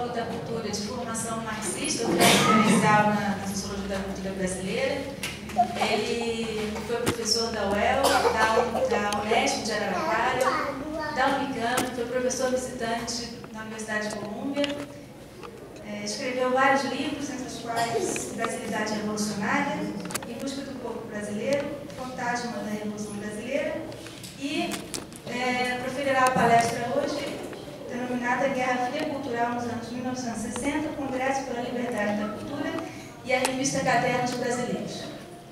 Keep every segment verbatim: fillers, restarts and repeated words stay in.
antropólogo da cultura de formação marxista, referencial na, na sociologia da cultura brasileira. Ele foi professor da U E L, da, da Unesp de Araraquara, da Unicamp, foi professor visitante na Universidade de Colômbia. É, escreveu vários livros, entre os quais Brasilidade Revolucionária, Em Busca do Povo Brasileiro, Fantasma da Revolução Brasileira, e é, proferirá a palestra hoje, denominada Guerra Fria Cultural nos anos mil novecentos e sessenta, Congresso pela Liberdade da Cultura e a Revista Cadernos Brasileiros.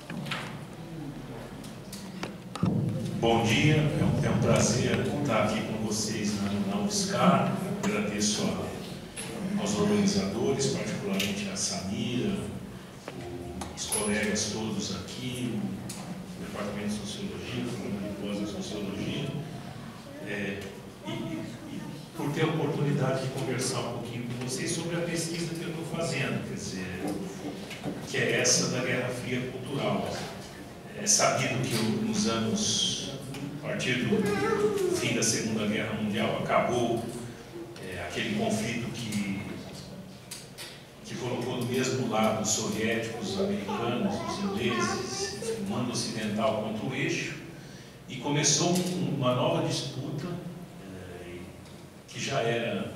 Bom dia, é um, é um prazer estar aqui com vocês na, na UFSCar. Agradeço a, aos organizadores, particularmente a Samira, o, os colegas todos aqui, o Departamento de Sociologia, o Programa de Pós-Sociologia, é, e, e, e por ter a oportunidade de conversar um pouquinho com vocês sobre a pesquisa que eu estou fazendo, quer dizer, que é essa da Guerra Fria Cultural. É sabido que nos anos, a partir do fim da Segunda Guerra Mundial, acabou é, aquele conflito que, que colocou do mesmo lado os soviéticos, os americanos, os ingleses, o mundo ocidental contra o eixo, e começou uma nova disputa é, que já era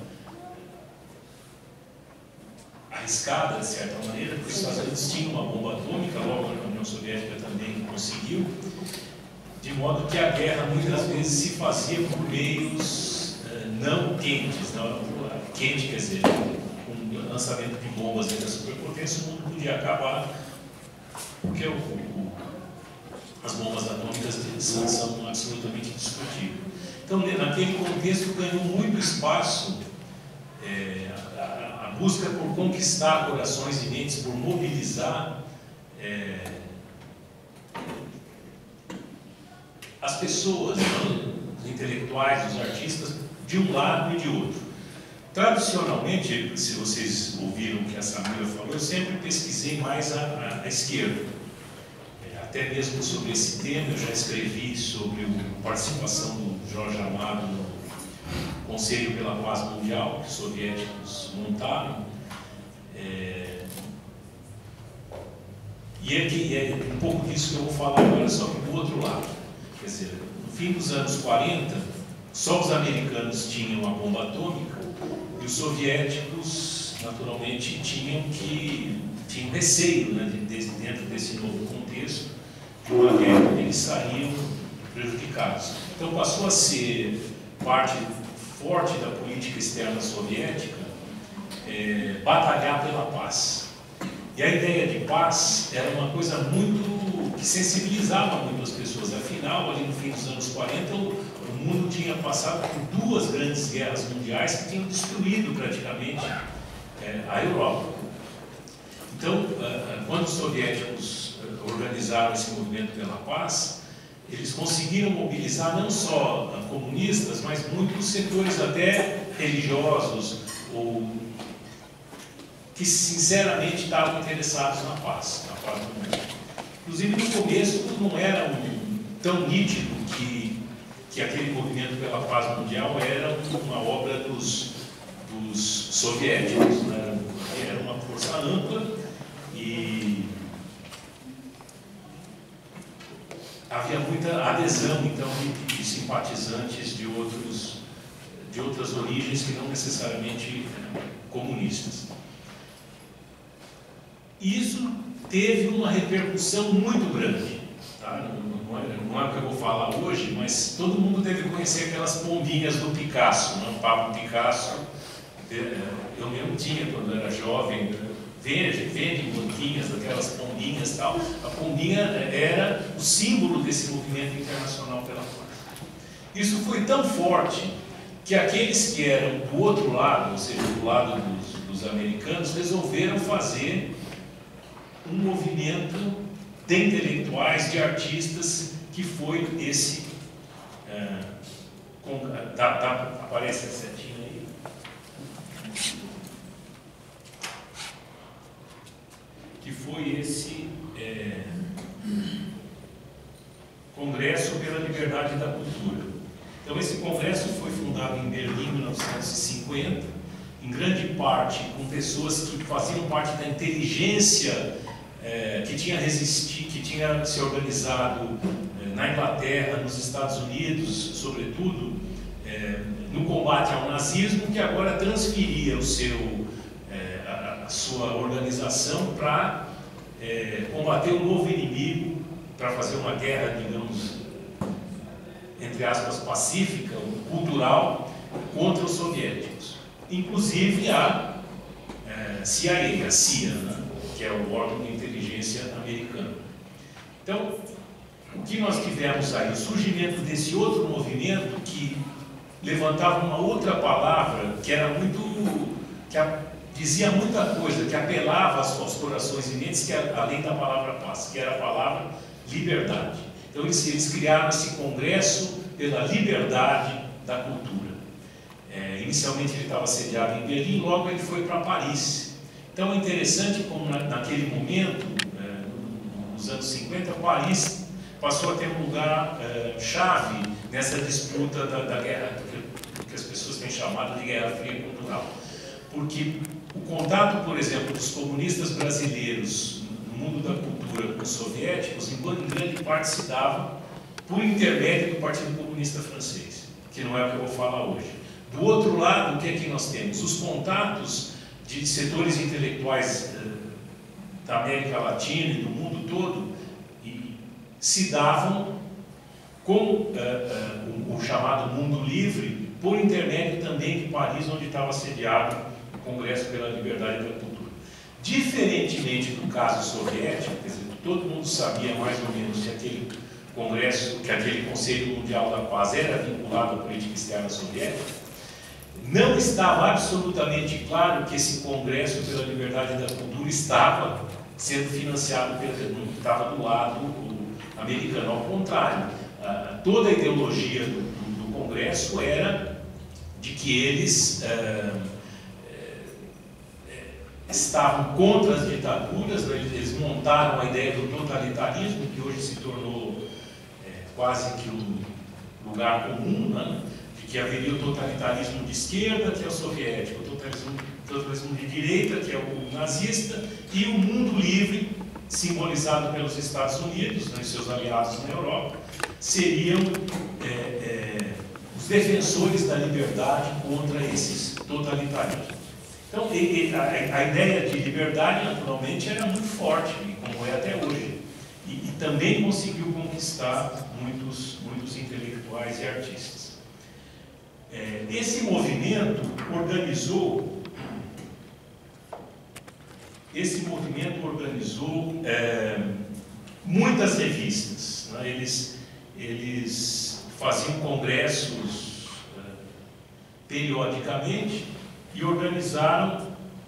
arriscada, de certa maneira, porque os Estados Unidos tinham uma bomba atômica, logo a União Soviética também conseguiu, de modo que a guerra muitas vezes se fazia por meios uh, não quentes, não, quente quer dizer, com o lançamento de bombas dentro da superpotência, o mundo podia acabar, porque o, o, as bombas atômicas são, são absolutamente discutíveis. Então, naquele contexto, ganhou muito espaço é, a, a busca por conquistar corações e mentes, por mobilizar é, as pessoas, né, os intelectuais, os artistas, de um lado e de outro. Tradicionalmente, se vocês ouviram o que a Samira falou, eu sempre pesquisei mais a, a, a esquerda. É, até mesmo sobre esse tema, eu já escrevi sobre a participação do Jorge Amado no Conselho pela Paz Mundial, que os soviéticos montaram. É, e é, que, é um pouco disso que eu vou falar agora, só que do outro lado. Quer dizer, no fim dos anos quarenta, só os americanos tinham a bomba atômica e os soviéticos, naturalmente, tinham que tinham receio, né, de, de, dentro desse novo contexto, de uma guerra onde eles saíam prejudicados. Então passou a ser parte forte da política externa soviética é, batalhar pela paz. E a ideia de paz era uma coisa muito que sensibilizava muito as pessoas. Afinal, ali no fim dos anos quarenta, o, o mundo tinha passado por duas grandes guerras mundiais que tinham destruído praticamente é, a Europa. Então, quando os soviéticos organizaram esse movimento pela paz, eles conseguiram mobilizar não só comunistas, mas muitos setores até religiosos, ou que sinceramente estavam interessados na paz, na paz do mundo. Inclusive, no começo, não era um, tão nítido que, que aquele movimento pela paz mundial era uma obra dos, dos soviéticos, né? Era uma força ampla e havia muita adesão, então, de, de simpatizantes de, outros, de outras origens que não necessariamente eh, comunistas. Isso teve uma repercussão muito grande. Tá? Não, não, é, não é o que eu vou falar hoje, mas todo mundo deve conhecer aquelas pombinhas do Picasso, né? O Pablo Picasso. Eu mesmo tinha, quando era jovem, vende, vende banquinhas daquelas pombinhas e tal. A pombinha era o símbolo desse movimento internacional pela paz. Isso foi tão forte que aqueles que eram do outro lado, ou seja, do lado dos, dos americanos, resolveram fazer um movimento de intelectuais, de artistas, que foi esse... É, com, tá, tá, aparece a setinha aí. Que foi esse é, Congresso pela Liberdade da Cultura. Então, esse congresso foi fundado em Berlim em mil novecentos e cinquenta, em grande parte com pessoas que faziam parte da inteligência é, que tinha resistido, que tinha se organizado é, na Inglaterra, nos Estados Unidos, sobretudo, é, no combate ao nazismo, que agora transferia o seu, é, a, a sua organização para é, combater um novo inimigo, para fazer uma guerra, digamos, entre aspas, pacífica, cultural, contra os soviéticos. Inclusive a é, C I A, a C I A, né, que é o órgão de inteligência americano. Então, o que nós tivemos aí? O surgimento desse outro movimento que levantava uma outra palavra que era muito, que a, dizia muita coisa, que apelava aos, aos corações e mentes, que era, além da palavra paz, que era a palavra liberdade. Então eles, eles criaram esse congresso pela liberdade da cultura. É, inicialmente ele estava sediado em Berlim, logo ele foi para Paris. Então é interessante como na, naquele momento, é, nos anos cinquenta, Paris passou a ter um lugar é, chave nessa disputa da, da guerra, que as pessoas têm chamado de Guerra Fria Cultural. Porque o contato, por exemplo, dos comunistas brasileiros no mundo da cultura com os soviéticos, em grande parte se dava por intermédio do Partido Comunista Francês, que não é o que eu vou falar hoje. Do outro lado, o que é que nós temos? Os contatos de setores intelectuais eh, da América Latina e do mundo todo e se davam com eh, eh, o, o chamado mundo livre, por intermédio também de Paris, onde estava sediado o Congresso pela Liberdade da Cultura. Diferentemente do caso soviético, quer dizer, todo mundo sabia mais ou menos que aquele Congresso, que aquele Conselho Mundial da Paz era vinculado à política externa soviética, não estava absolutamente claro que esse Congresso pela Liberdade da Cultura estava sendo financiado pelo, estava do lado americano. Ao contrário, toda a ideologia do, do, do Congresso era de que eles é, é, estavam contra as ditaduras, né? Eles montaram a ideia do totalitarismo, que hoje se tornou é, quase que um lugar comum, né? Que haveria o totalitarismo de esquerda, que é o soviético, o totalitarismo, totalitarismo de direita, que é o nazista, e o mundo livre, simbolizado pelos Estados Unidos, né, e seus aliados na Europa, seriam é, é, os defensores da liberdade contra esses totalitarismos. Então, e, e, a, a ideia de liberdade, naturalmente, era muito forte, como é até hoje, e, e também conseguiu conquistar muitos, muitos intelectuais e artistas. É, esse movimento organizou, esse movimento organizou é, muitas revistas, né? eles, eles faziam congressos é, periodicamente e organizaram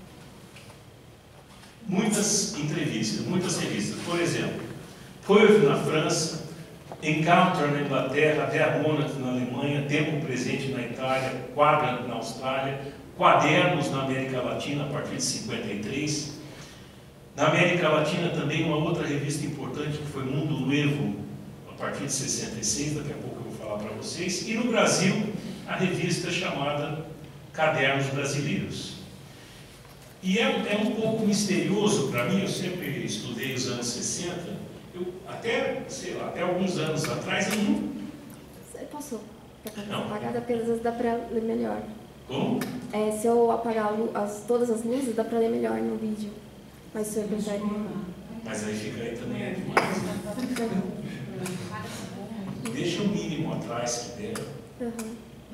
muitas entrevistas, muitas revistas. Por exemplo, Preuve na França, Encounter na Inglaterra, Vermonat na Alemanha, Tempo Presente na Itália, Quadrant na Austrália, Quadernos na América Latina a partir de cinquenta e três. Na América Latina também uma outra revista importante que foi Mundo Novo a partir de sessenta e seis, daqui a pouco eu vou falar para vocês. E no Brasil, a revista chamada Cadernos Brasileiros. E é, é um pouco misterioso para mim, eu sempre estudei os anos sessenta, eu, até, sei lá, até alguns anos atrás eu não... Você passou? Não. Apagada apenas dá para ler melhor. Como? É, se eu apagar as, todas as luzes, dá para ler melhor no vídeo. Mas se eu prefere... Mas aí fica aí também é demais. Né? Deixa o mínimo atrás que der. Uhum.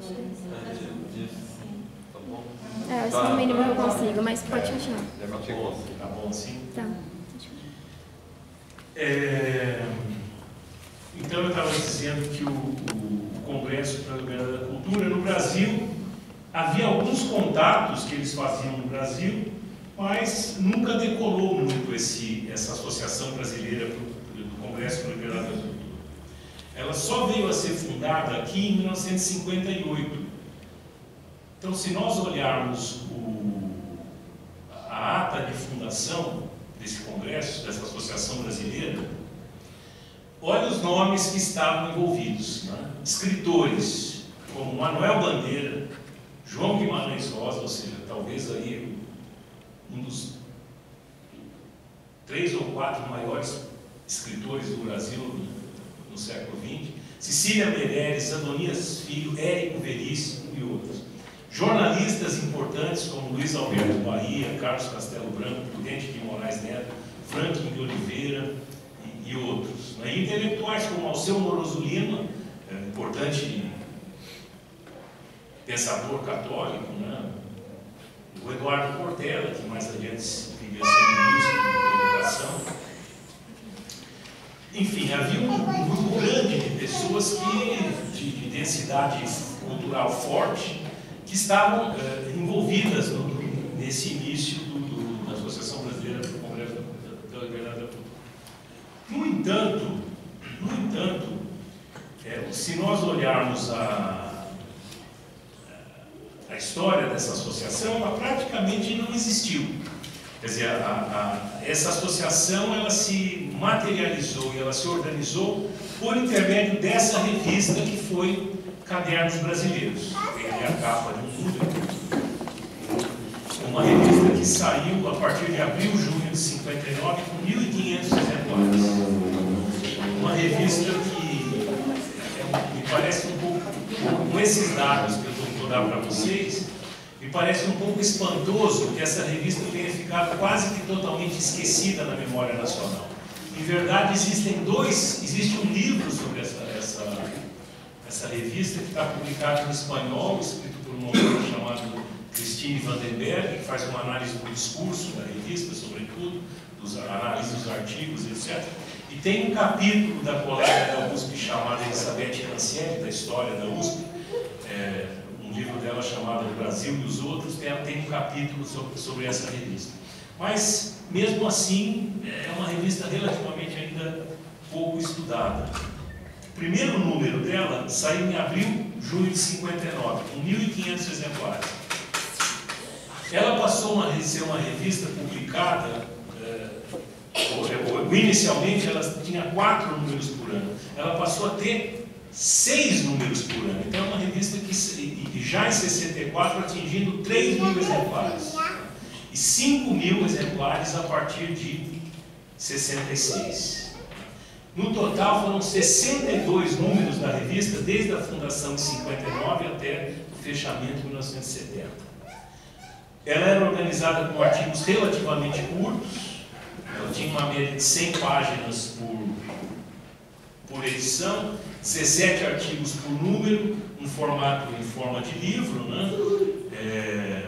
É, acho que no mínimo eu consigo, mas pode continuar. Tá bom assim? Tá. É, então eu estava dizendo que o, o, o Congresso para a Liberdade da Cultura no Brasil, havia alguns contatos que eles faziam no Brasil, mas nunca decolou muito esse, essa Associação Brasileira pro, do Congresso para a Liberdade da Cultura. Ela só veio a ser fundada aqui em mil novecentos e cinquenta e oito. Então, se nós olharmos o, a ata de fundação desse congresso, dessa associação brasileira, olha os nomes que estavam envolvidos, né? Escritores como Manuel Bandeira, João Guimarães Rosa, ou seja, talvez aí um dos três ou quatro maiores escritores do Brasil no, no século vinte, Cecília Meirelles, Adonias Filho, Érico Veríssimo e outros. Jornalistas importantes como Luiz Alberto Bahia, Carlos Castelo Branco, Prudente de Moraes Neto, Franklin de Oliveira e, e outros. Né? E intelectuais como Alceu Moroso Lima, é, importante pensador católico, né? O Eduardo Portela, que mais adiante viria a ser ministro da Educação. Enfim, havia um, um grupo grande de pessoas que, de, de densidade cultural forte, que estavam eh, envolvidas no, nesse início do, do, da Associação Brasileira para o Congresso da, da Liberdade da Cultura. No entanto, no entanto é, se nós olharmos a, a história dessa associação, ela praticamente não existiu. Quer dizer, a, a, essa associação ela se materializou e ela se organizou por intermédio dessa revista que foi Cadernos Brasileiros. Tem ali a capa de um número. Uma revista que saiu a partir de abril, junho de cinquenta e nove, com mil e quinhentos exemplares. Uma revista que é, me parece um pouco, com esses dados que eu vou dar para vocês, me parece um pouco espantoso que essa revista tenha ficado quase que totalmente esquecida na memória nacional. Em verdade, existem dois, existe um livro sobre essa, essa, essa revista que está publicado em espanhol, escrito por um autor chamado Christine Vandenberg, que faz uma análise do discurso da revista, sobretudo, dos análise dos artigos, etcétera. E tem um capítulo da colega da U S P chamada Elizabeth Cancieri, da história da U S P, é, um livro dela chamado O Brasil e os Outros, tem, tem um capítulo sobre, sobre essa revista. Mas, mesmo assim, é uma revista relativamente ainda pouco estudada. O primeiro número dela saiu em abril, junho de cinquenta e nove, com mil e quinhentos exemplares. Ela passou a ser uma revista publicada, é, ou, inicialmente ela tinha quatro números por ano, ela passou a ter seis números por ano. Então é uma revista que já em sessenta e quatro atingindo três mil exemplares. E cinco mil exemplares a partir de sessenta e seis. No total foram sessenta e dois números da revista, desde a fundação de cinquenta e nove até o fechamento de mil novecentos e setenta. Ela era organizada com artigos relativamente curtos, ela tinha uma média de cem páginas por, por edição, dezessete artigos por número, um formato em forma de livro, né? É,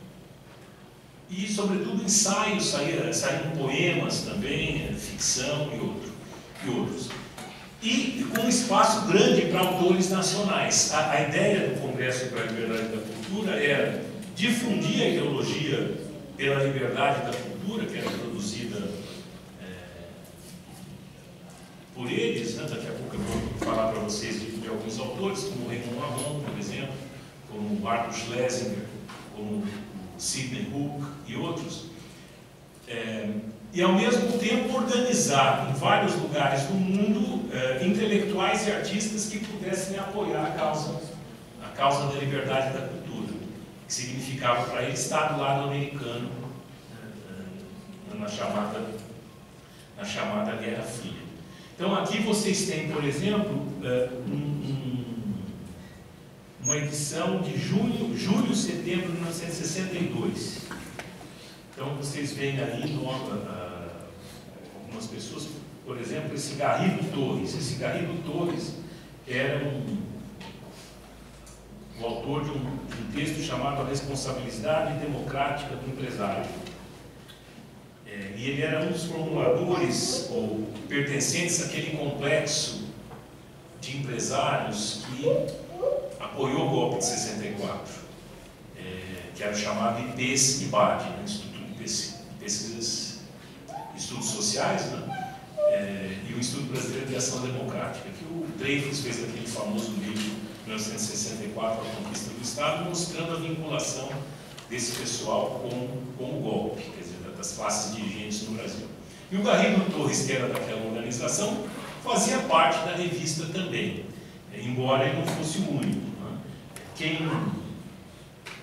e, sobretudo, ensaios, saíram, saíram poemas também, ficção e, outro, e outros. E com um espaço grande para autores nacionais. A, a ideia do Congresso para a Liberdade da Cultura era difundir a ideologia pela liberdade da cultura, que era produzida é, por eles, né? Daqui a pouco eu vou falar para vocês de, de alguns autores, como Raymond Aron, por exemplo, como Arthur Schlesinger, como Sidney Hook e outros, é, e ao mesmo tempo organizar em vários lugares do mundo é, intelectuais e artistas que pudessem apoiar a causa, a causa da liberdade da cultura, que significava para ele estar do lado americano é, na, chamada, na chamada Guerra Fria. Então aqui vocês têm, por exemplo, é, um, um, uma edição de junho, julho, setembro de mil novecentos e sessenta e dois. Então vocês veem aí nova, uh, algumas pessoas, por exemplo, esse Garrido Torres. Esse Garrido Torres era um, o autor de um, de um texto chamado A Responsabilidade Democrática do Empresário. É, e ele era um dos formuladores, ou pertencentes àquele complexo de empresários que apoiou o golpe de sessenta e quatro, é, que era o chamado I P E S I B A D, né, Instituto de Pesquisas, Estudos Sociais, né, é, e o Instituto Brasileiro de Ação Democrática, que o Dreyfus fez aquele famoso livro, mil novecentos e sessenta e quatro, A Conquista do Estado, mostrando a vinculação desse pessoal com, com o golpe, quer dizer, das classes dirigentes no Brasil. E o Garrido Torres, que era daquela organização, fazia parte da revista também, embora ele não fosse o único. Né? Quem,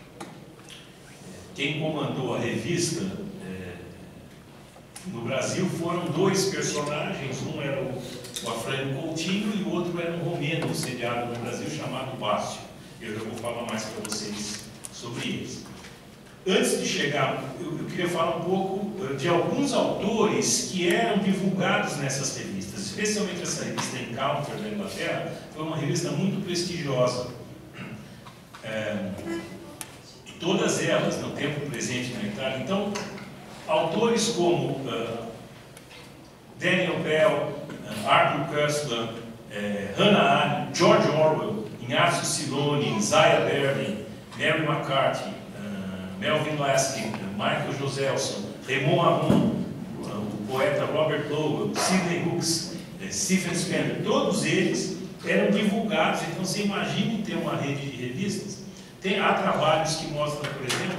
quem comandou a revista é, no Brasil foram dois personagens, um era o, o Afrânio Coutinho e o outro era um romeno sediado no Brasil chamado Bácio. Eu já vou falar mais para vocês sobre eles. Antes de chegar, eu, eu queria falar um pouco de alguns autores que eram divulgados nessas revistas, especialmente essa revista Encounter da Inglaterra, foi uma revista muito prestigiosa. É, todas elas, no tempo presente na Itália, então, autores como uh, Daniel Bell, uh, Arthur Koestler, uh, Hannah Arendt, George Orwell, Ignazio Siloni, Isaiah Berlin, Mary McCarthy, uh, Melvin Laskin, Michael Joselson, Raymond Aron, o poeta Robert Lowell, Sidney Hooks, uh, Stephen Spender, todos eles eram divulgados. Então você imagine ter uma rede de revistas. Tem, há trabalhos que mostram, por exemplo,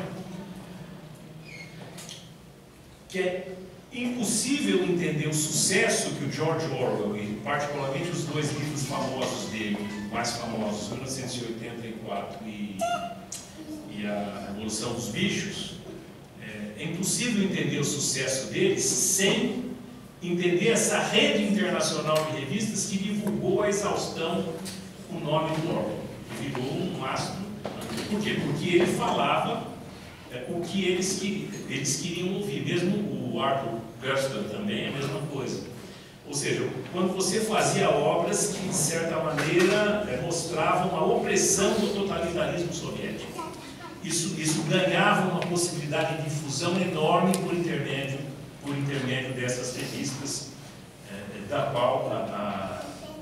que é impossível entender o sucesso que o George Orwell, e particularmente os dois livros famosos dele, mais famosos, mil novecentos e oitenta e quatro e, e a Revolução dos Bichos, é, é impossível entender o sucesso deles sem entender essa rede internacional de revistas que divulgou a exaustão o nome do Orwell, que virou um mastro. Por quê? Porque ele falava é, o que eles, que, eles queriam ouvir. Mesmo o Arthur Koestler também é a mesma coisa. Ou seja, quando você fazia obras que, de certa maneira, é, mostravam a opressão do totalitarismo soviético, isso, isso ganhava uma possibilidade de difusão enorme por intermédio, por intermédio dessas revistas, é, da qual a, a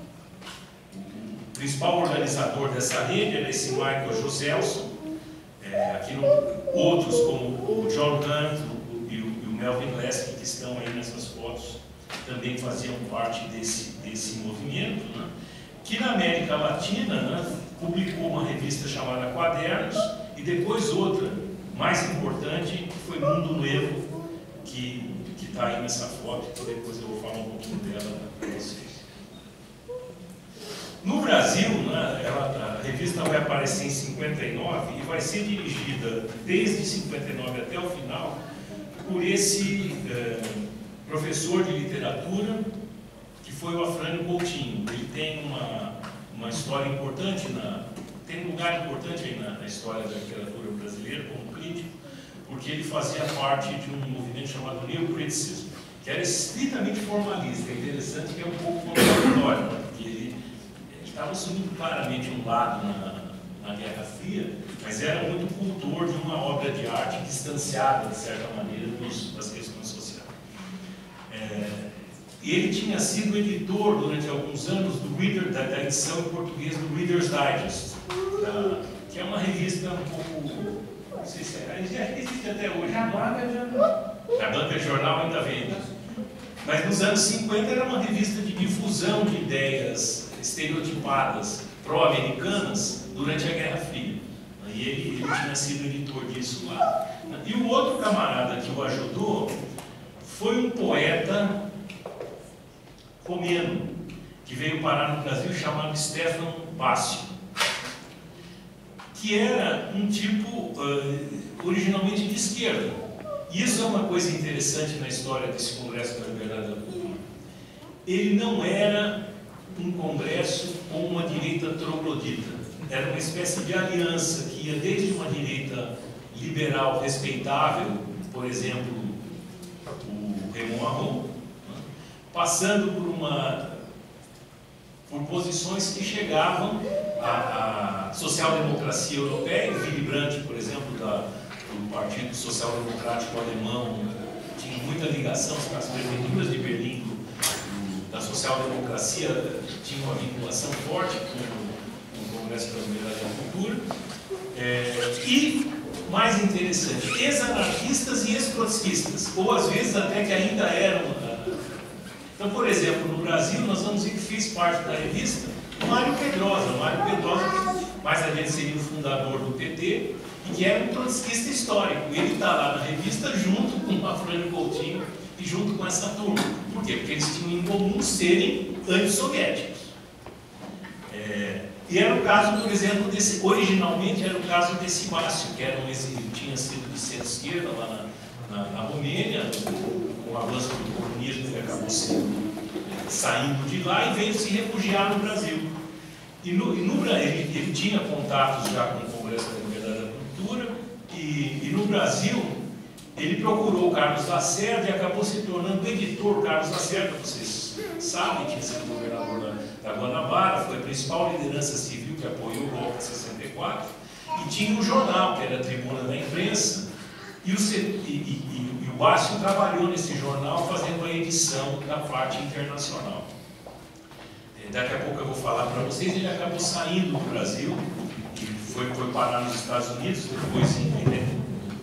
o principal organizador dessa rede era esse Michael Joselson, é, aqui no, outros como o John Hunt o, e, o, e o Melvin Laskin, que estão aí nessas fotos, também faziam parte desse, desse movimento, né, que na América Latina, né, publicou uma revista chamada Quadernos e depois outra, mais importante, que foi Mundo Novo, que está aí nessa foto, que depois eu vou falar um pouquinho dela para vocês. No Brasil, né, ela, a revista vai aparecer em cinquenta e nove e vai ser dirigida desde cinquenta e nove até o final por esse eh, professor de literatura que foi o Afrânio Coutinho. Ele tem uma, uma história importante, na, tem um lugar importante aí na, na história da literatura brasileira como crítico, porque ele fazia parte de um movimento chamado New Criticism, que era estritamente formalista. É interessante que é um pouco contraditório, né, porque ele estava assumindo claramente um lado na, na Guerra Fria, mas era muito cultor de uma obra de arte distanciada, de certa maneira, dos, das questões sociais. É, e ele tinha sido editor durante alguns anos do Reader, da, da edição em português do Reader's Digest, da, que é uma revista um pouco, não sei se é, já existe até hoje. Na banca jornal. Na banca jornal ainda vende. Mas nos anos cinquenta era uma revista de difusão de ideias estereotipadas pró-americanas durante a Guerra Fria. E ele, ele tinha sido editor disso lá. E o outro camarada que o ajudou foi um poeta romeno que veio parar no Brasil chamado Stefan Bácio, que era um tipo uh, originalmente de esquerda. E isso é uma coisa interessante na história desse Congresso da Liberdade da Cultura. Ele não era um congresso com uma direita troglodita. Era uma espécie de aliança que ia desde uma direita liberal respeitável, por exemplo, o Raymond Aron, né, passando por uma por posições que chegavam à, à social-democracia europeia. O Willy Brandt, por exemplo, da, do Partido Social Democrático Alemão, tinha muita ligação com as prefeituras de Berlim da social-democracia, tinha uma vinculação forte com o Congresso da Liberdade da Cultura. É, e, mais interessante, ex-anarquistas e ex-trotskistas, ou às vezes até que ainda eram. Então, por exemplo, no Brasil, nós vamos ver que fez parte da revista o Mário Pedrosa. O Mário Pedrosa, que mais adiante seria o fundador do P T, e que era um trotskista histórico. Ele está lá na revista junto com o Afrânio Coutinho e junto com essa turma. Por quê? Porque eles tinham em comum serem antissoviéticos. É, E era o caso, por exemplo, desse, originalmente era o caso desse Bácio, que era um, tinha sido de centro-esquerda lá na, na, na Romênia, com o avanço do comunismo, ele acabou sendo, saindo de lá e veio se refugiar no Brasil. E no, e no ele, ele tinha contatos já com o Congresso da Liberdade da Cultura, e, e no Brasil ele procurou o Carlos Lacerda e acabou se tornando editor. Carlos Lacerda, vocês sabem, tinha sido governador da, da Guanabara, foi a principal liderança civil que apoiou o golpe de sessenta e quatro, e tinha um jornal, que era a Tribuna da Imprensa, e o, e, e, e o Bácio trabalhou nesse jornal fazendo a edição da parte internacional. Daqui a pouco eu vou falar para vocês. Ele acabou saindo do Brasil, e foi, foi parar nos Estados Unidos, depois em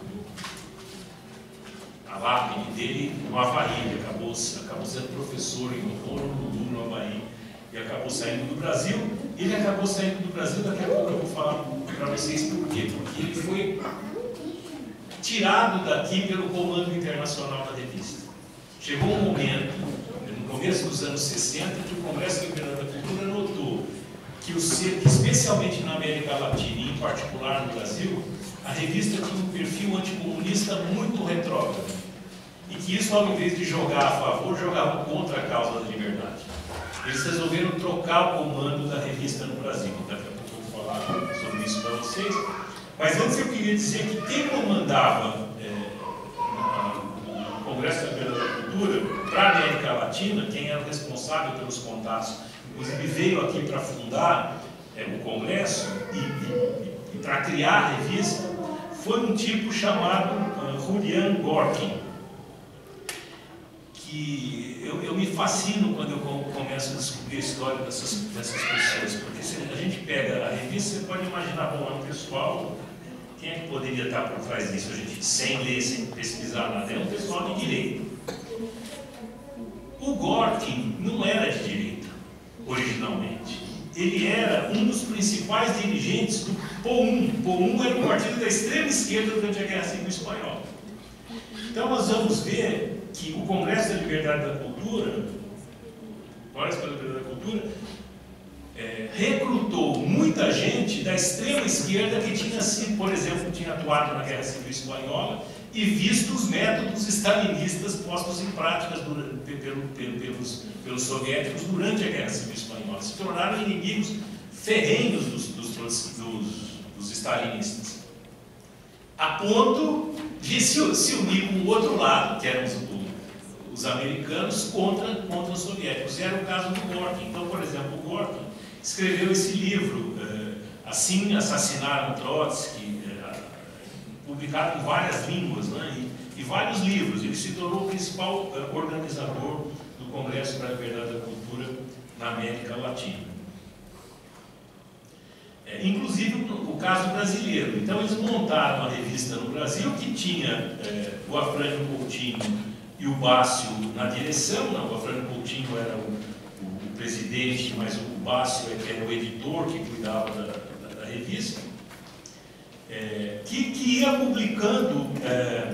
a lápide dele no Havaí. Ele acabou, acabou sendo professor em Honolulu, no Havaí, e acabou saindo do Brasil. Ele acabou saindo do Brasil, daqui a pouco eu vou falar para vocês por quê. Porque ele foi tirado daqui pelo Comando Internacional da Revista. Chegou um momento, no começo dos anos sessenta, que o Congresso da Liberdade da Cultura notou que, o ser, especialmente na América Latina e em particular no Brasil, a revista tinha um perfil anticomunista muito retrógrado. E que isso, ao invés de jogar a favor, jogava contra a causa da liberdade. Eles resolveram trocar o comando da revista no Brasil. Daqui a pouco eu vou falar sobre isso para vocês. Mas antes eu queria dizer que quem comandava é, o Congresso da Liberdade da Cultura para a América Latina, quem era o responsável pelos contatos, inclusive veio aqui para fundar é, o Congresso e, e, e para criar a revista, foi um tipo chamado uh, Julian Gorkin. Que eu, eu me fascino quando eu começo a descobrir a história dessas, dessas pessoas, porque se a gente pega a revista, você pode imaginar, bom, é um pessoal, quem é que poderia estar por trás disso? A gente, sem ler, sem pesquisar nada, é um pessoal de direita. O Gorkin não era de direita, originalmente. Ele era um dos principais dirigentes do P O U M. O P O U M era um partido da extrema esquerda durante a Guerra Civil Espanhola. Então nós vamos ver que o Congresso da Liberdade da Cultura, Congresso da Liberdade da Cultura, é, recrutou muita gente da extrema esquerda que tinha sido, por exemplo, tinha atuado na Guerra Civil Espanhola e visto os métodos stalinistas postos em prática durante, pelo, pelo, pelos, pelos soviéticos durante a Guerra Civil Espanhola. Se tornaram inimigos ferrenhos dos, dos, dos, dos stalinistas, a ponto de se, se unir com o outro lado, que eram os, os americanos, contra, contra os soviéticos. E era o caso do Gorkin. Então, por exemplo, o Gorkin escreveu esse livro, eh, Assim Assassinaram Trotsky, eh, publicado em várias línguas, né, e, e vários livros. Ele se tornou o principal eh, organizador do Congresso para a Liberdade da Cultura na América Latina. É, inclusive o caso brasileiro. Então eles montaram uma revista no Brasil que tinha é, o Afrânio Coutinho e o Bácio na direção. Não, o Afrânio Coutinho era o, o, o presidente, mas o Bácio era o editor que cuidava da, da, da revista, é, que, que ia publicando é,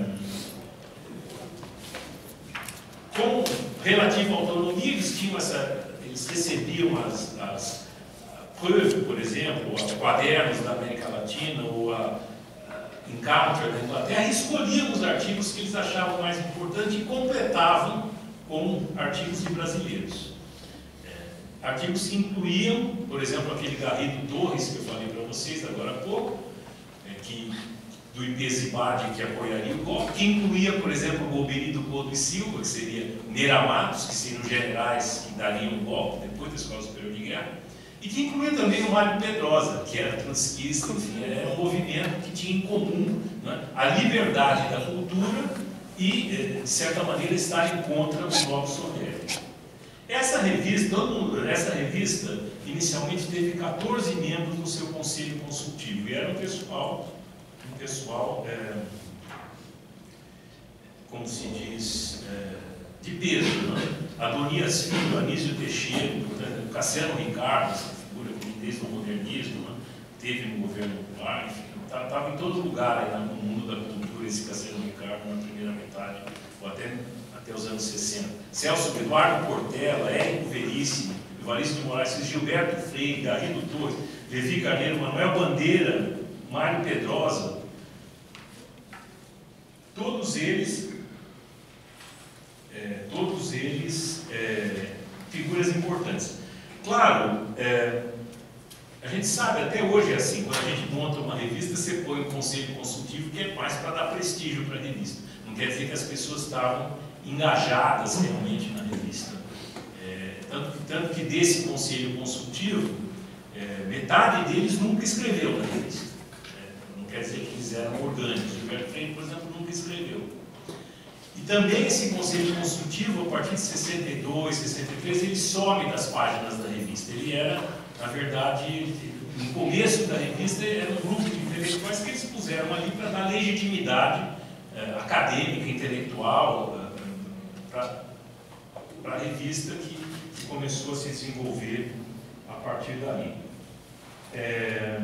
com relativa autonomia. Eles tinham essa, eles recebiam as, as Preuve, por exemplo, os quadernos da América Latina, ou a, a Encounter da Inglaterra, e escolhiam os artigos que eles achavam mais importantes e completavam com artigos de brasileiros. É, artigos que incluíam, por exemplo, aquele Garrido Torres, que eu falei para vocês agora há pouco, é, que, do I P Zibade, que apoiaria o golpe, que incluía, por exemplo, o Golbery do Couto e Silva, que seria Neira Matos, que seriam os generais que dariam o golpe depois da Escola Superior de Guerra. E que incluía também o Mário Pedrosa, que era trotskista, enfim, era um movimento que tinha em comum, né, a liberdade da cultura e, de certa maneira, estar em contra do bloco soviético. Essa revista, todo mundo, essa revista, inicialmente teve quatorze membros no seu conselho consultivo, e era um pessoal, um pessoal é, como se diz, é, de peso, né? Adonias Filho, Anísio Teixeira, o Cassiano Ricardo, essa figura que desde o modernismo, né, teve no governo popular, enfim, estava em todo lugar aí no mundo da cultura esse Cassiano Ricardo na primeira metade, ou até, até os anos sessenta. Celso Eduardo Portela, Érico Veríssimo, Evaristo de Moraes, Gilberto Freire, Garrido Torres, Levi Carneiro, Manuel Bandeira, Mário Pedrosa, todos eles, é, todos eles é, figuras importantes. Claro, é, a gente sabe, até hoje é assim, quando a gente monta uma revista, você põe um conselho consultivo que é mais para dar prestígio para a revista. Não quer dizer que as pessoas estavam engajadas realmente na revista. É, tanto, tanto que desse conselho consultivo, é, metade deles nunca escreveu na revista. É, não quer dizer que eles eram orgânicos. O Gilberto Freire, por exemplo, nunca escreveu. E também esse conselho consultivo, a partir de sessenta e dois, sessenta e três, ele some das páginas da revista. Ele era, na verdade, no começo da revista, era um grupo de intelectuais que eles puseram ali para dar legitimidade eh, acadêmica, intelectual, eh, para a revista que, que começou a se desenvolver a partir dali. É...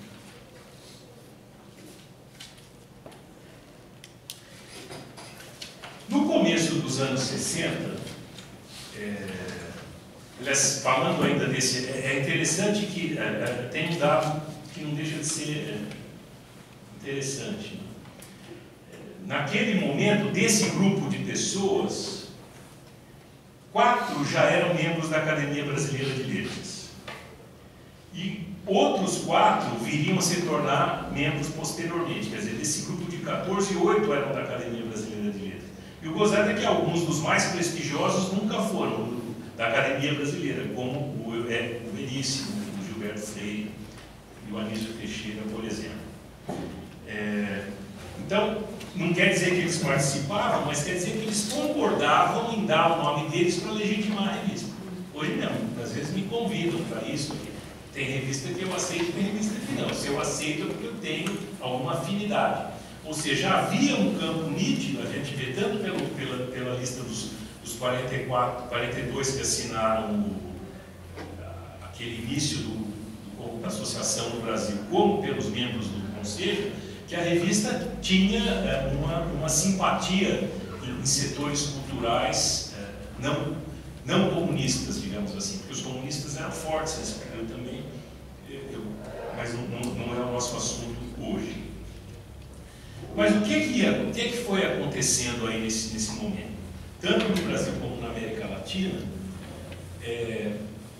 No começo dos anos sessenta, é, falando ainda desse, é interessante que é, tem um dado que não deixa de ser interessante. Né? Naquele momento, desse grupo de pessoas, quatro já eram membros da Academia Brasileira de Letras. E outros quatro viriam a se tornar membros posteriormente. Quer dizer, desse grupo de quatorze, oito eram da Academia Brasileira de Letras. E o gozado é que alguns dos mais prestigiosos nunca foram da Academia Brasileira, como o, é, o Veríssimo, o Gilberto Freire e o Anísio Teixeira, por exemplo. É, então, não quer dizer que eles participavam, mas quer dizer que eles concordavam em dar o nome deles para legitimar a revista. Hoje não, às vezes me convidam para isso. Tem revista que eu aceito, tem revista que não. Se eu aceito é porque eu tenho alguma afinidade. Ou seja, havia um campo nítido, a gente vê tanto pelo, pela, pela lista dos, dos quarenta e quatro, quarenta e dois que assinaram o, aquele início do, do, da associação no Brasil, como pelos membros do Conselho, que a revista tinha é, uma, uma simpatia em, em setores culturais é, não, não comunistas, digamos assim, porque os comunistas eram fortes nesse período também, eu, mas não, não, não é o nosso assunto hoje. Mas o que, que, ia, o que, que foi acontecendo aí nesse, nesse momento? Tanto no Brasil como na América Latina, é,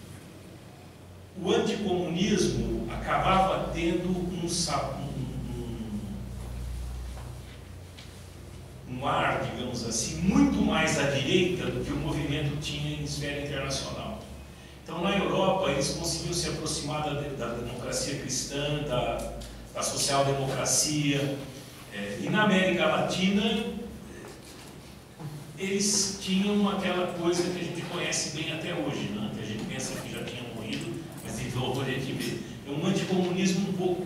o anticomunismo acabava tendo um, um, um ar, digamos assim, muito mais à direita do que o movimento tinha em esfera internacional. Então, na Europa, eles conseguiam se aproximar da, da democracia cristã, da, da social-democracia. É, e na América Latina, eles tinham aquela coisa que a gente conhece bem até hoje, né? Que a gente pensa que já tinha morrido, mas de novo a gente vê. É um anticomunismo um pouco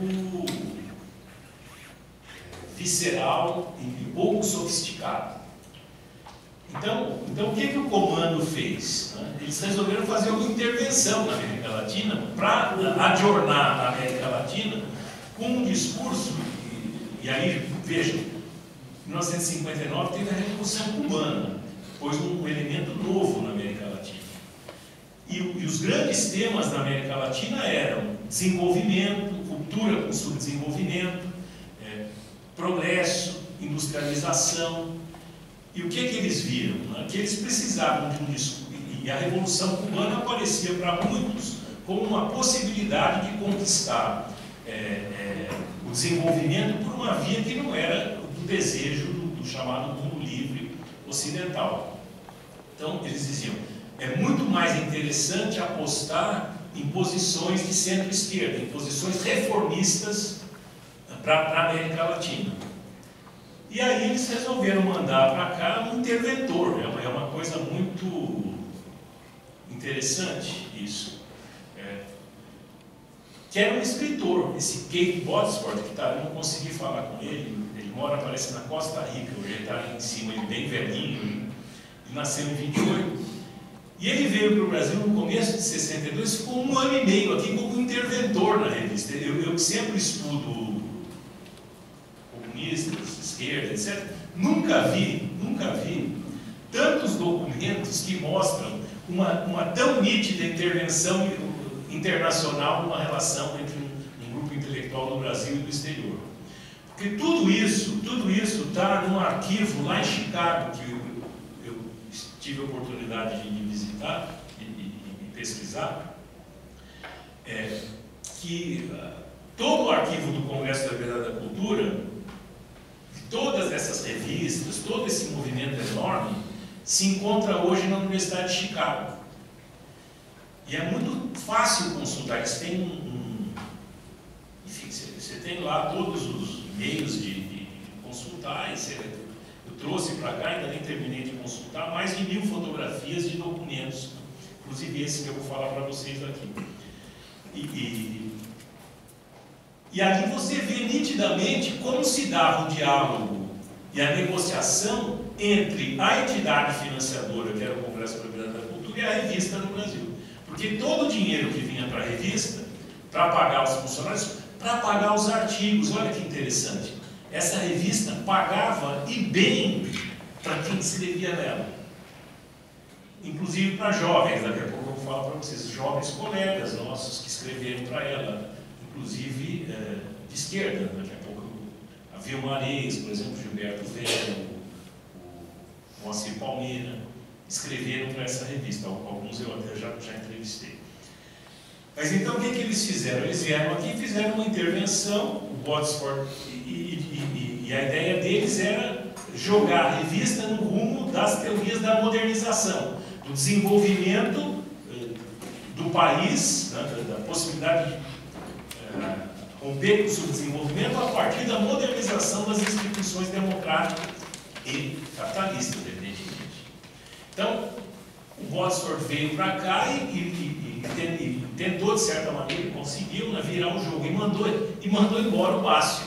visceral e pouco sofisticado. Então, então o que, que o comando fez? Né? Eles resolveram fazer uma intervenção na América Latina para adornar a América Latina com um discurso. E aí, veja, em mil novecentos e cinquenta e nove teve a Revolução Cubana, pôs um elemento novo na América Latina. E, e os grandes temas na América Latina eram desenvolvimento, cultura com subdesenvolvimento, é, progresso, industrialização. E o que, que eles viram? Né? Que eles precisavam de um discurso. E a Revolução Cubana aparecia para muitos como uma possibilidade de conquistar é, é, o desenvolvimento por uma via que não era do desejo do, do chamado mundo livre ocidental. Então, eles diziam, é muito mais interessante apostar em posições de centro-esquerda, em posições reformistas para a América Latina. E aí eles resolveram mandar para cá um interventor. É uma, é uma coisa muito interessante isso. É, que era um escritor, esse Kate Botsford, que tá, eu não consegui falar com ele, ele mora, parece, na Costa Rica, hoje ele está em cima, ele bem velhinho, ele nasceu em vinte e oito, e ele veio para o Brasil no começo de sessenta e dois, ficou um ano e meio aqui como interventor na revista. Eu, eu sempre estudo comunistas, esquerda, etcétera, nunca vi, nunca vi tantos documentos que mostram uma, uma tão nítida intervenção internacional numa relação entre um, um grupo intelectual do Brasil e do exterior. Porque tudo isso, tudo isso está num arquivo lá em Chicago, que eu, eu tive a oportunidade de visitar e, e, e pesquisar, é, que uh, todo o arquivo do Congresso da Verdade e da Cultura, de todas essas revistas, todo esse movimento enorme, se encontra hoje na Universidade de Chicago. E é muito fácil consultar. Eles têm um, um enfim, você, você tem lá todos os meios de, de consultar. E você, eu trouxe para cá, ainda nem terminei de consultar, mais de mil fotografias de documentos, inclusive esse que eu vou falar para vocês aqui. E, e, e ali você vê nitidamente como se dava o diálogo e a negociação entre a entidade financiadora, que era o Congresso da Verdade e da Cultura, e a revista no Brasil. Porque todo o dinheiro que vinha para a revista, para pagar os funcionários, para pagar os artigos, olha que interessante, essa revista pagava, e bem, para quem escrevia nela. Inclusive para jovens, daqui a pouco eu vou falar para vocês, jovens colegas nossos que escreveram para ela, inclusive é, de esquerda, daqui a pouco a Vilma Areias, por exemplo, Gilberto Velho, o Moacir Palmeira, escreveram para essa revista, alguns eu até já, já entrevistei. Mas então o que, que eles fizeram? Eles vieram aqui e fizeram uma intervenção, o Botsford, e, e, e, e a ideia deles era jogar a revista no rumo das teorias da modernização, do desenvolvimento eh, do país, né, da, da possibilidade de eh, romper com o subdesenvolvimento a partir da modernização das instituições democráticas e capitalistas, evidentemente. Então, o Botsford veio para cá e, e, e, e tentou, de certa maneira, conseguiu, né, virar o jogo e mandou, e mandou embora o Bácio.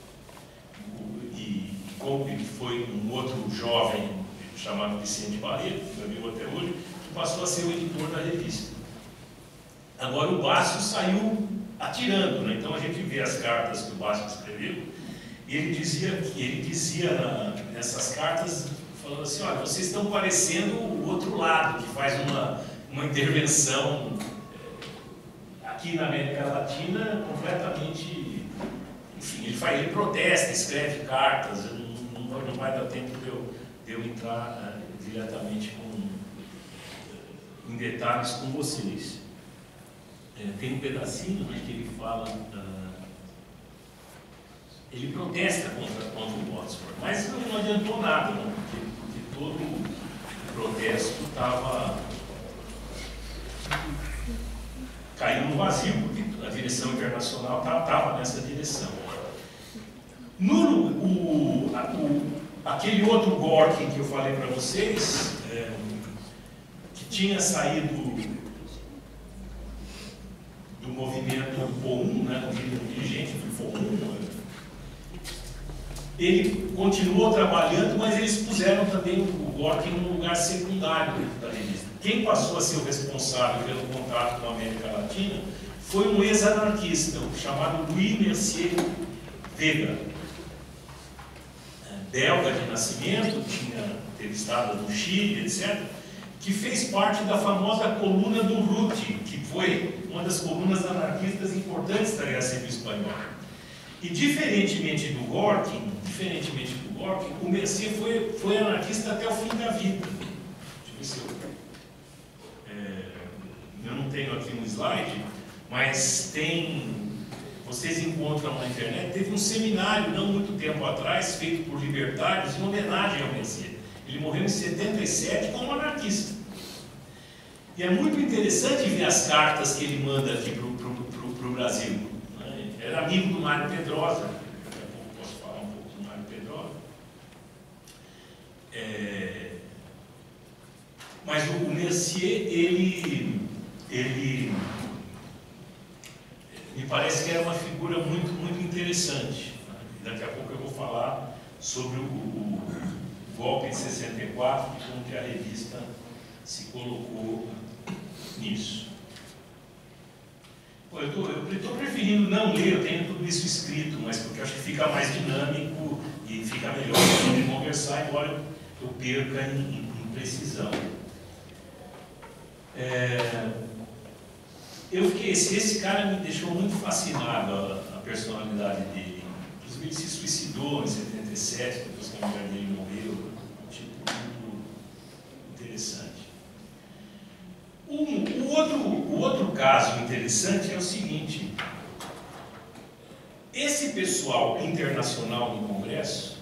E como foi um outro jovem chamado Vicente Barreto, que é vivo até hoje, que passou a ser o editor da revista. Agora o Bácio saiu atirando, né? Então a gente vê as cartas que o Bácio escreveu, e ele dizia, ele dizia na, nessas cartas, falando assim, olha, vocês estão parecendo o outro lado, que faz uma, uma intervenção aqui na América Latina completamente, enfim, ele, faz, ele protesta, escreve cartas, não, não, não vai dar tempo de eu, de eu entrar uh, diretamente com, uh, em detalhes com vocês. É, tem um pedacinho, né, que ele fala, uh, ele protesta contra, contra o Botsford, mas não, não adiantou nada, não, porque, porque todo o protesto estava caindo no vazio, porque a direção internacional estava nessa direção. No, o, a, o, aquele outro Gorky que eu falei para vocês, é, que tinha saído do movimento P O um, né, o dirigente do P O um, ele continuou trabalhando, mas eles puseram também o Gorky num lugar secundário da revista. Quem passou a ser o responsável pelo contato com a América Latina foi um ex-anarquista chamado Louis Mercier Vega, belga de nascimento, tinha teve estado no Chile, etcétera, que fez parte da famosa coluna do Ruti, que foi uma das colunas anarquistas importantes da Guerra Civil Espanhola. E diferentemente do Gorky, diferentemente do Gorky, o Mercier foi, foi anarquista até o fim da vida. Deixa eu ver se eu, é, eu não tenho aqui um slide, mas tem, vocês encontram na internet, teve um seminário não muito tempo atrás, feito por libertários, em homenagem ao Mercier. Ele morreu em setenta e sete como anarquista. E é muito interessante ver as cartas que ele manda aqui para o Brasil. Né? Era amigo do Mário Pedrosa, daqui a pouco posso falar um pouco do Mário Pedrosa. É... Mas o, o Mercier, ele, ele me parece que era uma figura muito, muito interessante. Né? Daqui a pouco eu vou falar sobre o, o, o golpe de sessenta e quatro e como que a revista se colocou nisso. Pô, eu estou preferindo não ler, eu tenho tudo isso escrito, mas porque eu acho que fica mais dinâmico e fica melhor de conversar, embora eu perca em, em, em precisão. É... eu fiquei, esse, esse cara me deixou muito fascinado, a, a personalidade dele. Inclusive ele se suicidou em setenta e sete, depois que a mulher dele morreu. Um tipo muito interessante. Um, o, outro, o outro caso interessante é o seguinte: esse pessoal internacional do Congresso,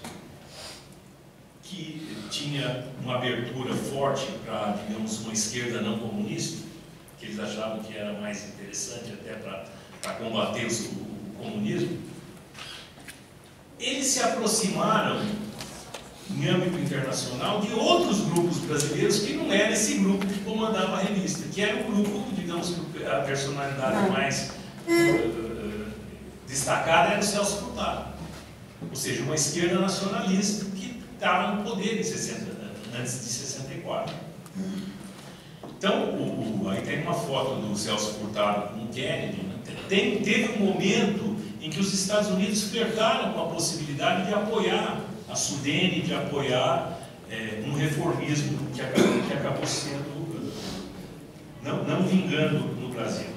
que tinha uma abertura forte para, digamos, uma esquerda não comunista, que eles achavam que era mais interessante até para combater os, o, o comunismo, eles se aproximaram, em âmbito internacional, de outros grupos brasileiros que não era esse grupo que comandava a revista, que era o grupo, digamos, a personalidade mais uh, destacada era o Celso Furtado, ou seja, uma esquerda nacionalista que estava no poder em sessenta, antes de sessenta e quatro. Então, o, o, aí tem uma foto do Celso Furtado com o Kennedy, né? tem, teve um momento em que os Estados Unidos flertaram com a possibilidade de apoiar a Sudene, de apoiar é, um reformismo que acabou, que acabou sendo, não, não vingando no Brasil.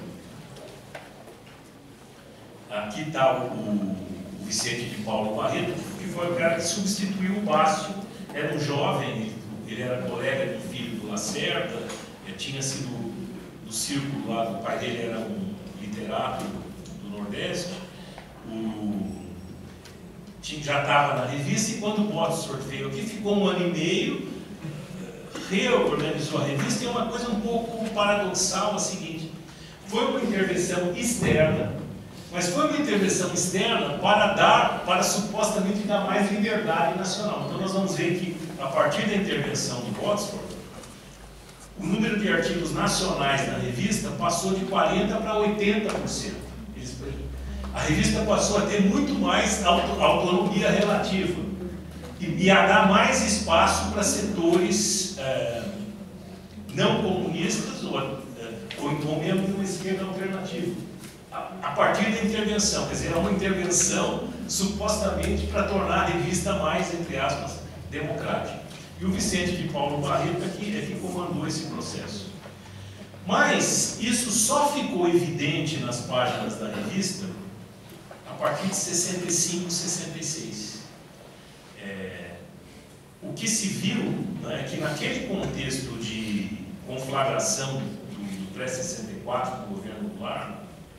Aqui está o, o Vicente de Paulo Barreto, que foi o cara que substituiu o Bástio. Era um jovem, ele era colega do filho do Lacerda, tinha sido do círculo lá, o pai dele era um literato do Nordeste, o, tinha, já estava na revista, e quando o Botsford veio aqui, ficou um ano e meio, reorganizou a revista. E é uma coisa um pouco paradoxal, a seguinte: foi uma intervenção externa, mas foi uma intervenção externa para dar, para supostamente dar mais liberdade nacional. Então nós vamos ver que, a partir da intervenção de Botsford, o número de artigos nacionais na revista passou de quarenta por cento para oitenta por cento. A revista passou a ter muito mais auto, autonomia relativa e, e a dar mais espaço para setores é, não comunistas ou, é, ou, ou mesmo de uma esquerda alternativa. A, a partir da intervenção, quer dizer, é uma intervenção supostamente para tornar a revista mais, entre aspas, democrática. E o Vicente de Paulo Barreto é que, é que comandou esse processo. Mas isso só ficou evidente nas páginas da revista a partir de sessenta e cinco, sessenta e seis. É, o que se viu, né, é que naquele contexto de conflagração do, do pré-sessenta e quatro, do governo Goulart,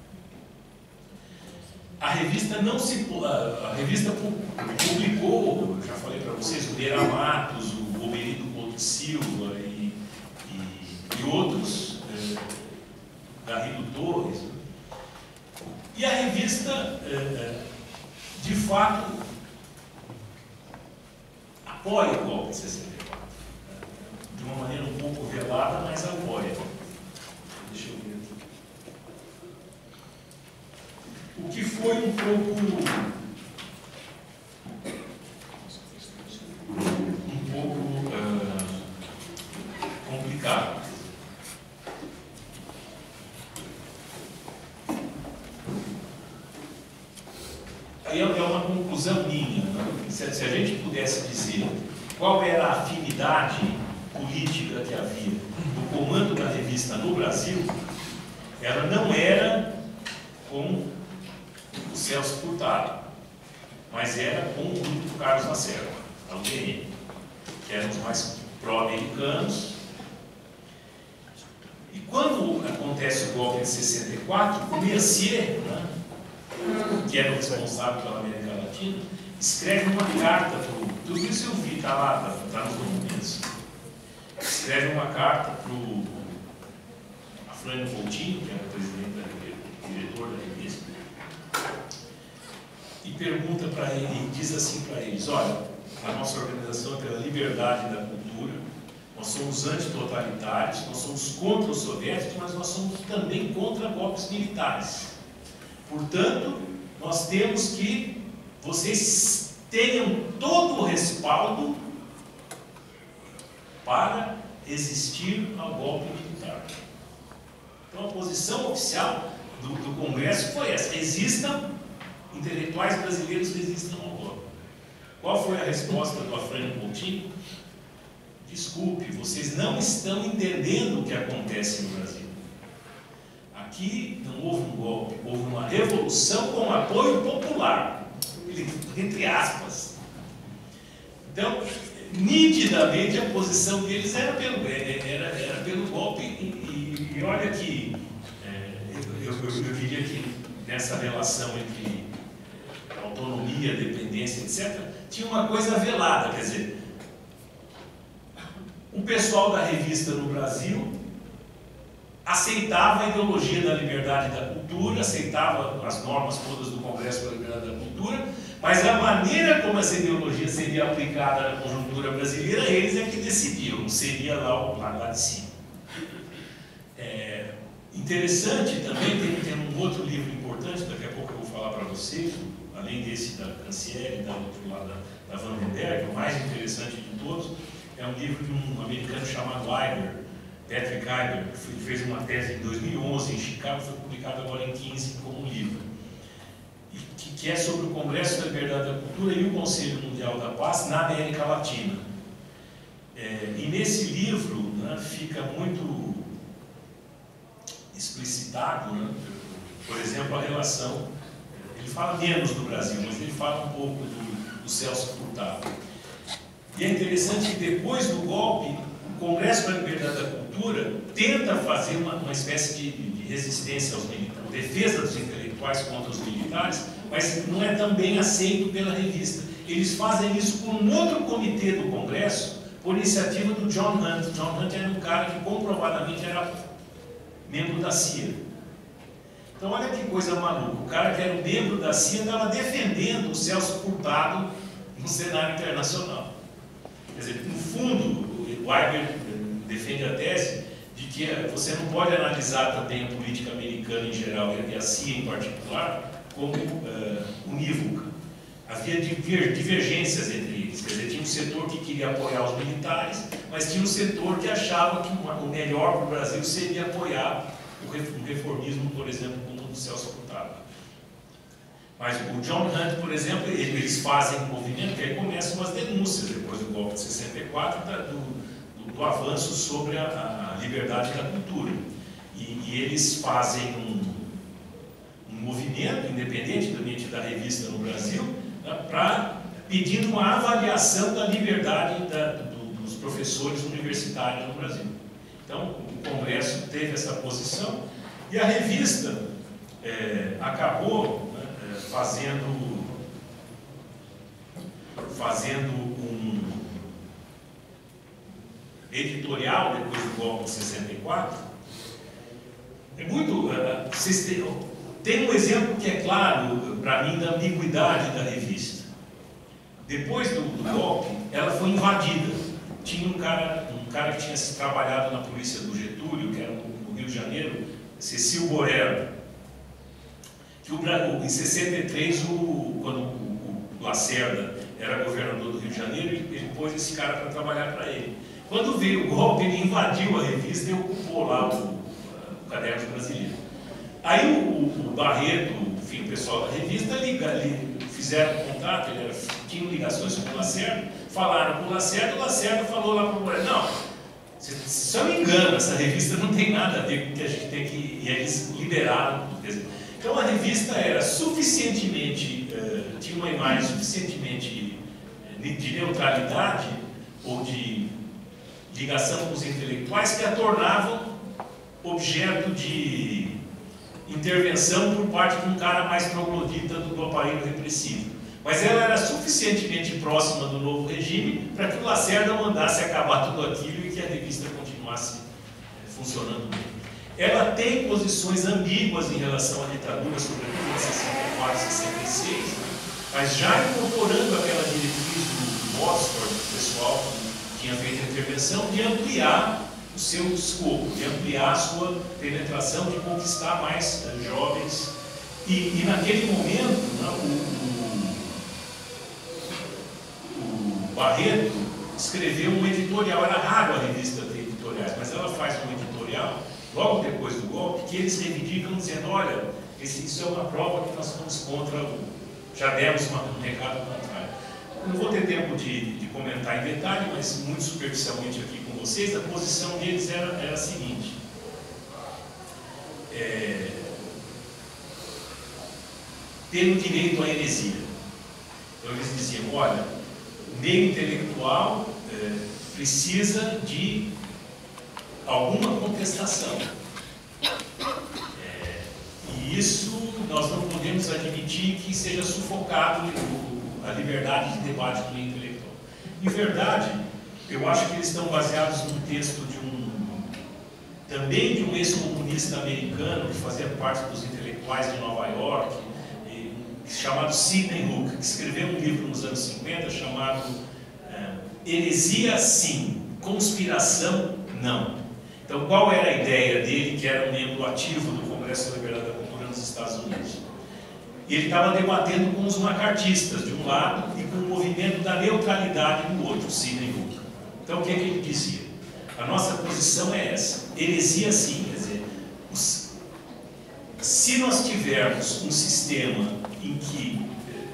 a revista não se a, a revista publicou, já falei para vocês, o Beira Matos, o Oberito Couto Silva e, e, e outros, é, Garrido Torres. E a revista, é, é, de fato, apoia o golpe de sessenta e quatro. De uma maneira um pouco velada, mas apoia. Deixa eu ver aqui. O que foi um pouco, um pouco uh, complicado. Aí é uma conclusão minha, né? se, se a gente pudesse dizer qual era a afinidade política que havia do comando da revista no Brasil, ela não era com o Celso Furtado, mas era com o grupo do Carlos Lacerda, a U D N, que eram os mais pró-americanos. E quando acontece o golpe de sessenta e quatro, o Mercier, né, que era o responsável pela América Latina, escreve uma carta para o... Tudo isso eu vi, está lá, está tá nos documentos. Escreve uma carta para o Afrânio Coutinho, que era o presidente, da, diretor da revista, e pergunta para ele, e diz assim para eles: olha, a nossa organização é pela liberdade da cultura, nós somos antitotalitários, nós somos contra os soviéticos, mas nós somos também contra golpes militares. Portanto, nós temos que vocês tenham todo o respaldo para resistir ao golpe militar. Então, a posição oficial do, do Congresso foi essa: existam intelectuais brasileiros que resistam ao golpe. Qual foi a resposta do Afrânio Coutinho? Desculpe, vocês não estão entendendo o que acontece no Brasil. aqui não houve um golpe, houve uma revolução com apoio popular, entre aspas. Então, nitidamente a posição deles era pelo, era, era pelo golpe, e, e, e olha que é, eu, eu, eu diria que nessa relação entre autonomia, dependência, etcétera, tinha uma coisa velada, quer dizer, o pessoal da revista no Brasil aceitava a ideologia da liberdade da cultura, aceitava as normas todas do Congresso pela Liberdade da Cultura, mas a maneira como essa ideologia seria aplicada na conjuntura brasileira, eles é que decidiam, não seria lá, lá, lá de cima. É interessante também, tem, tem um outro livro importante, daqui a pouco eu vou falar para vocês, além desse da Cancieri e da outro lá da, da Vandenberg, o mais interessante de todos, é um livro de um americano chamado Iger, Patrick Iger, que fez uma tese em dois mil e onze em Chicago, foi publicado agora em quinze como livro, e que, que é sobre o Congresso da Liberdade da Cultura e o Conselho Mundial da Paz na América Latina. É, e nesse livro, né, fica muito explicitado, né, por exemplo, a relação, ele fala menos do Brasil, mas ele fala um pouco do, do Celso Furtado. E é interessante que depois do golpe, o Congresso da Liberdade da Cultura tenta fazer uma, uma espécie de, de resistência aos militares, defesa dos intelectuais contra os militares, mas não é também aceito pela revista. Eles fazem isso por um outro comitê do Congresso, por iniciativa do John Hunt. John Hunt era um cara que comprovadamente era membro da C I A. Então olha que coisa maluca, o cara que era um membro da C I A estava defendendo o Celso Furtado no cenário internacional. Quer dizer, no fundo, o Iger defende a tese de que você não pode analisar também a política americana em geral e a C I A em particular como uh, unívoca. Havia divergências entre eles, quer dizer, tinha um setor que queria apoiar os militares, mas tinha um setor que achava que o melhor para o Brasil seria apoiar o reformismo, por exemplo, como o do Celso Furtado. Mas o John Hunt, por exemplo, eles fazem um movimento que aí começam as denúncias, depois do golpe de sessenta e quatro, da, do, do, do avanço sobre a, a liberdade da cultura. E, e eles fazem um, um movimento, independentemente da revista no Brasil, né, para pedindo uma avaliação da liberdade da, do, dos professores universitários no Brasil. Então, o Congresso teve essa posição e a revista é, acabou fazendo, fazendo um editorial depois do golpe de sessenta e quatro. É muito, uh, tem, tem um exemplo que é claro para mim da ambiguidade da revista. Depois do, do golpe, ela foi invadida. Tinha um cara, um cara que tinha trabalhado na polícia do Getúlio, que era no Rio de Janeiro, Cecil Borrell. Que o, em sessenta e três, o, quando o, o Lacerda era governador do Rio de Janeiro, ele, ele pôs esse cara para trabalhar para ele. Quando veio o golpe, ele invadiu a revista e ocupou lá o, o Caderno Brasileiro. Aí o, o Barreto, enfim, o pessoal da revista, liga, li, fizeram um contato, ele era, tinham ligações com o Lacerda, falaram com o Lacerda, o Lacerda falou lá para o Borrell, não, se, se eu me engano, essa revista não tem nada a ver com o que a gente tem que... E eles liberaram, quer dizer, então a revista era suficientemente, uh, tinha uma imagem suficientemente uh, de neutralidade ou de ligação com os intelectuais que a tornavam objeto de intervenção por parte de um cara mais troglodita do, do aparelho repressivo. Mas ela era suficientemente próxima do novo regime para que o Lacerda mandasse acabar tudo aquilo e que a revista continuasse uh, funcionando bem. Ela tem posições ambíguas em relação à ditadura, sobretudo em sessenta e quatro, sessenta e seis, mas já incorporando aquela diretriz do Oxford, do pessoal que tinha feito a intervenção, de ampliar o seu escopo, de ampliar a sua penetração, de conquistar mais uh, jovens. E, e naquele momento, né, o, o, o Barreto escreveu um editorial. Era raro a revista ter editoriais, mas ela faz um editorial logo depois do golpe, que eles reivindicam dizendo, olha, esse, isso é uma prova que nós estamos contra o... Já demos uma, um recado contrário. Não vou ter tempo de, de comentar em detalhe, mas muito superficialmente aqui com vocês, a posição deles era, era a seguinte. é, tendo direito à heresia. Então eles diziam, olha, o meio intelectual é, precisa de alguma contestação. É, e isso nós não podemos admitir que seja sufocado a liberdade de debate do meio intelectual. Em verdade, eu acho que eles estão baseados num texto de um, também de um ex-comunista americano, que fazia parte dos intelectuais de Nova York, e, chamado Sidney Hook, que escreveu um livro nos anos cinquenta chamado é, Heresia Sim, Conspiração Não. Então, qual era a ideia dele, que era um membro ativo do Congresso da Liberdade da Cultura nos Estados Unidos? Ele estava debatendo com os macartistas de um lado e com o movimento da neutralidade do outro, Sidney Hook. Então, o que, é que ele dizia? A nossa posição é essa, heresia sim, quer dizer, os, se nós tivermos um sistema em que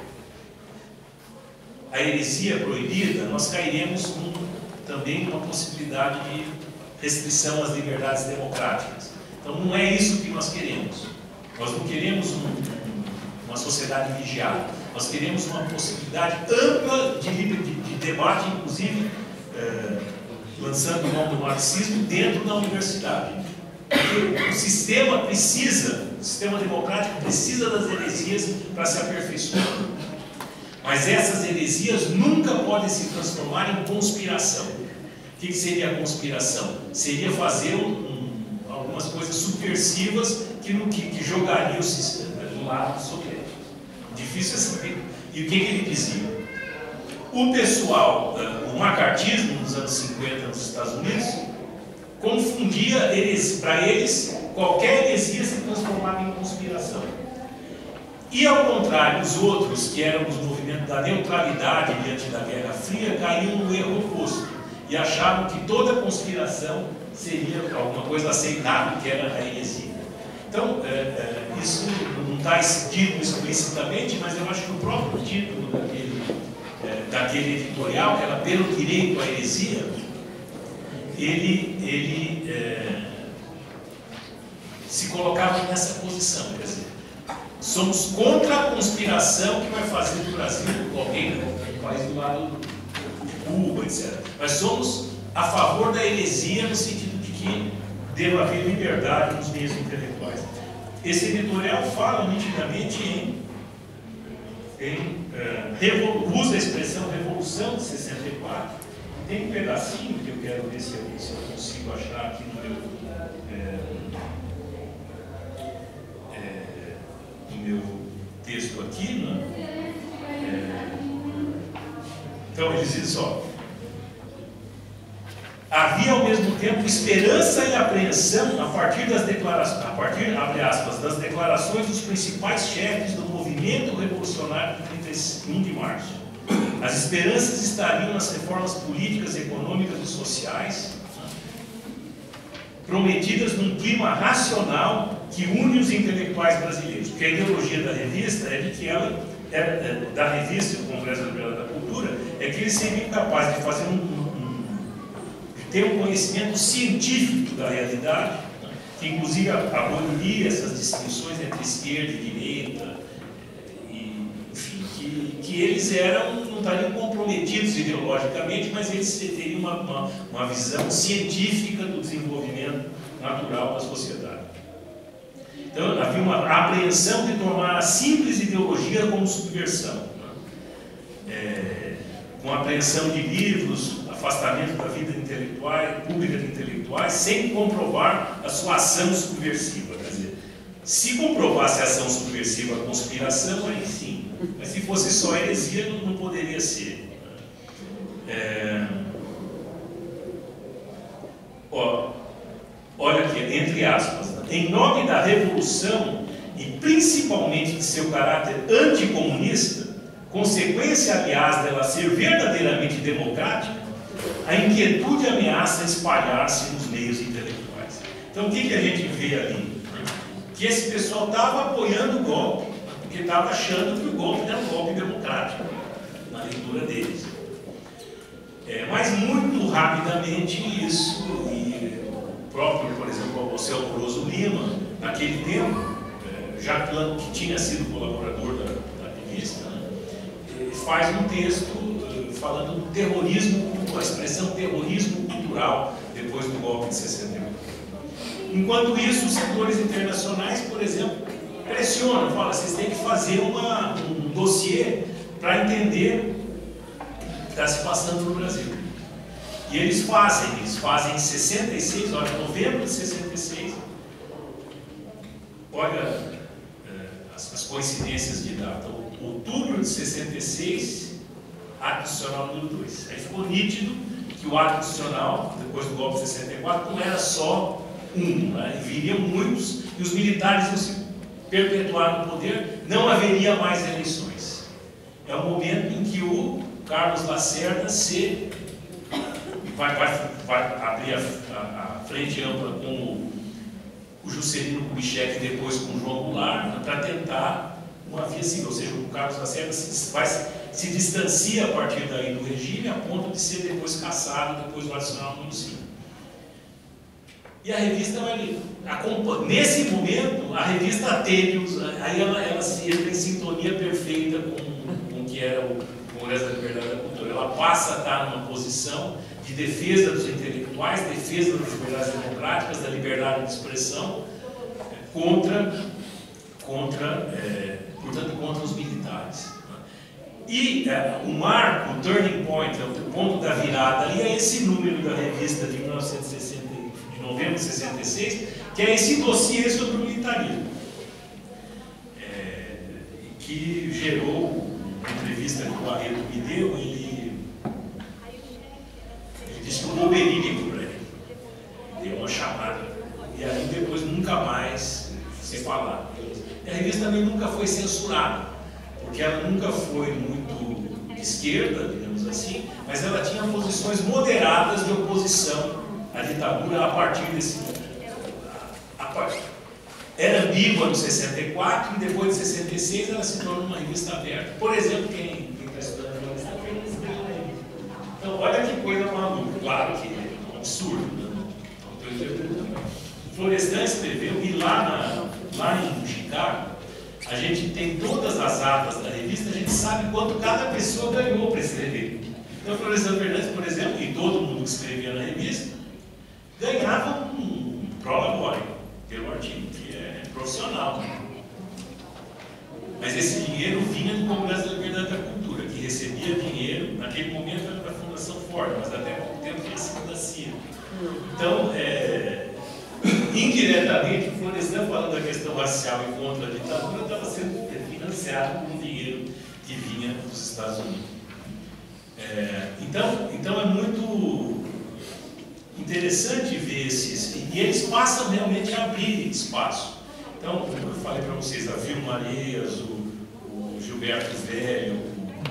a heresia é proibida, nós cairemos num, também numa possibilidade de restrição às liberdades democráticas. Então, não é isso que nós queremos. Nós não queremos um, uma sociedade vigiada. Nós queremos uma possibilidade ampla de, de, de debate, inclusive eh, lançando mão do marxismo dentro da universidade. Porque o sistema precisa, o sistema democrático precisa das heresias para se aperfeiçoar. Mas essas heresias nunca podem se transformar em conspiração. O que seria a conspiração? Seria fazer um, um, algumas coisas subversivas que, no, que, que jogariam o sistema do lado soviético. Difícil é saber. E o que, que ele dizia? O pessoal, o macartismo nos anos cinquenta nos Estados Unidos, confundia para eles qualquer heresia se transformava em conspiração. E ao contrário, os outros, que eram os movimentos da neutralidade diante da Guerra Fria, caíam no erro oposto e achavam que toda conspiração seria alguma coisa aceitável, que era a heresia. Então, é, é, isso não está dito explicitamente, mas eu acho que o próprio título daquele, é, daquele editorial, que era Pelo Direito à Heresia, ele, ele é, se colocava nessa posição, quer dizer, somos contra a conspiração que vai fazer do Brasil alguém do país do lado de Cuba, etcétera. Mas somos a favor da heresia no sentido de que deva haver liberdade nos meios intelectuais. Esse editorial fala nitidamente em, em uh, usa a expressão Revolução de sessenta e quatro. Tem um pedacinho que eu quero ver se eu, se eu consigo achar aqui no meu, é, é, no meu texto aqui, né? É, então ele diz só: havia ao mesmo tempo esperança e apreensão a partir das declarações, a partir, abre aspas, das declarações dos principais chefes do movimento revolucionário de trinta e um de março. As esperanças estariam nas reformas políticas, econômicas e sociais, prometidas num clima racional que une os intelectuais brasileiros. Porque a ideologia da revista é de que ela, é, é, da revista, o Congresso da Liberdade da Cultura, é que eles seriam capazes de fazer um, um de ter um conhecimento científico da realidade, que inclusive aboliria essas distinções entre esquerda e direita, e, enfim, que, que eles eram, não estariam comprometidos ideologicamente, mas eles teriam uma, uma, uma visão científica do desenvolvimento natural da sociedade. Então havia uma apreensão de tomar a simples ideologia como subversão, é, com apreensão de livros, afastamento da vida intelectual, pública de intelectuais, sem comprovar a sua ação subversiva. Quer dizer, se comprovasse a ação subversiva, a conspiração, aí sim. Mas se fosse só heresia, não, não poderia ser. É... Ó, olha aqui, entre aspas, em nome da revolução e principalmente de seu caráter anticomunista, consequência, aliás, dela ser verdadeiramente democrática, a inquietude ameaça espalhar-se nos meios intelectuais. Então, o que, que a gente vê ali? Que esse pessoal estava apoiando o golpe, porque estava achando que o golpe era um golpe democrático, na leitura deles. É, mas muito rapidamente isso, e o próprio, por exemplo, o Alceu Cruz Lima, naquele tempo, Jacques Lang, que tinha sido colaborador da, da revista, né, faz um texto falando do terrorismo, a expressão terrorismo cultural depois do golpe de sessenta e oito. Enquanto isso, os setores internacionais, por exemplo, pressionam, falam, vocês têm que fazer uma, um dossiê para entender o que está se passando no Brasil. E eles fazem, eles fazem em sessenta e seis, olha, novembro de sessenta e seis, olha é, as, as coincidências de data, outubro de sessenta e seis, ato institucional número dois. Aí ficou nítido que o ato institucional, depois do golpe de sessenta e quatro, não era só um, né? Viriam muitos, e os militares iam se perpetuar no poder, não haveria mais eleições. É o momento em que o Carlos Lacerda se vai, vai, vai abrir a, a, a frente ampla com o, o Juscelino Kubitschek e depois com o João Goulart, para tentar uma via civil, ou seja, o Carlos Lacerda se, vai, se distancia a partir daí do regime, a ponto de ser depois cassado, depois do adicional número cinco. E a revista vai nesse momento, a revista atende, aí ela, ela se entra em sintonia perfeita com, com o que era o Congresso da Liberdade da Cultura. Ela passa a estar numa posição de defesa dos intelectuais, defesa das liberdades democráticas, da liberdade de expressão, contra, contra é, portanto, contra os militares. E é, o marco, o turning point, o ponto da virada ali é esse número da revista de mil novecentos e sessenta, de novembro de sessenta e seis, que é esse dossiê sobre o militarismo, é, que gerou uma entrevista que o Barreto me deu. Ele, ele disse que o Boberini por ele deu uma chamada, e aí depois nunca mais se falar. E a revista também nunca foi censurada, porque ela nunca foi muito de esquerda, digamos assim, mas ela tinha posições moderadas de oposição à ditadura a partir desse momento. A, a part... Era ambígua no sessenta e quatro e depois de sessenta e seis ela se tornou uma revista aberta. Por exemplo, quem está estudando jornalista tem que escrever na revista. Então, olha que coisa maluca. Claro que é um absurdo, né? O Florestan escreveu, e lá, na, lá em Chicago, a gente tem todas as atas da revista, a gente sabe quanto cada pessoa ganhou para escrever. Então, o Florestan Fernandes, por exemplo, e todo mundo que escrevia na revista, ganhava um prolabore pelo artigo, que é profissional. Mas esse dinheiro vinha do Congresso da Liberdade da Cultura, que recebia dinheiro, naquele momento era da Fundação Ford, mas até pouco tempo tinha sido da C I A. Então, é, indiretamente, o Florestan, falando da questão racial e contra a ditadura, estava sendo financiado com dinheiro que vinha dos Estados Unidos. É, então, então é muito interessante ver esses, e eles passam realmente a abrir espaço. Então, como eu falei para vocês, a Vilma Areias, o, o Gilberto Velho,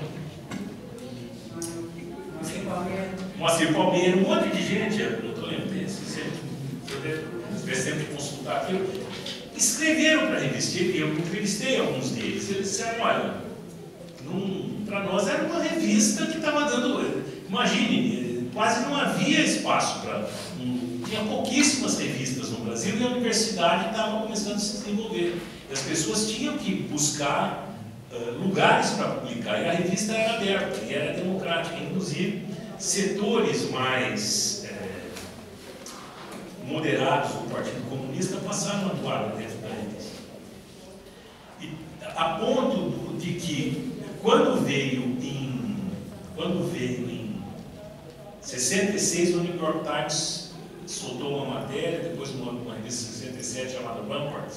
o Moacir Palmeira, um monte de gente, eu não estou lembrando desses, eu sempre consultar aquilo, escreveram para a revista, eu entrevistei alguns deles, eles disseram, olha, para nós era uma revista que estava dando, imagine, quase não havia espaço para, um, tinha pouquíssimas revistas no Brasil e a universidade estava começando a se desenvolver. E as pessoas tinham que buscar uh, lugares para publicar, e a revista era aberta, e era democrática, inclusive setores mais é, moderados do Partido Comunista passaram a atuar dentro da revista. E, a ponto de que, quando veio em, quando veio em sessenta e seis, o New York Times soltou uma matéria, depois uma, uma revista de sessenta e sete chamada Rampart,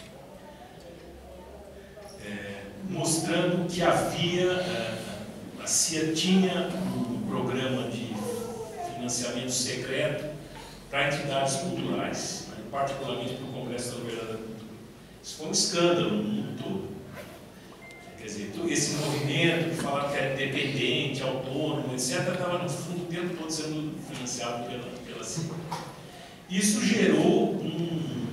é, mostrando que havia, a C I A tinha um programa de financiamento secreto para entidades culturais, né, particularmente para o Congresso da Liberdade da Cultura. Isso foi um escândalo no mundo todo. Quer dizer, esse movimento que falava que era independente, autônomo, etcétera, estava no fundo o tempo todo sendo financiado pela, pela C I A. Isso gerou um...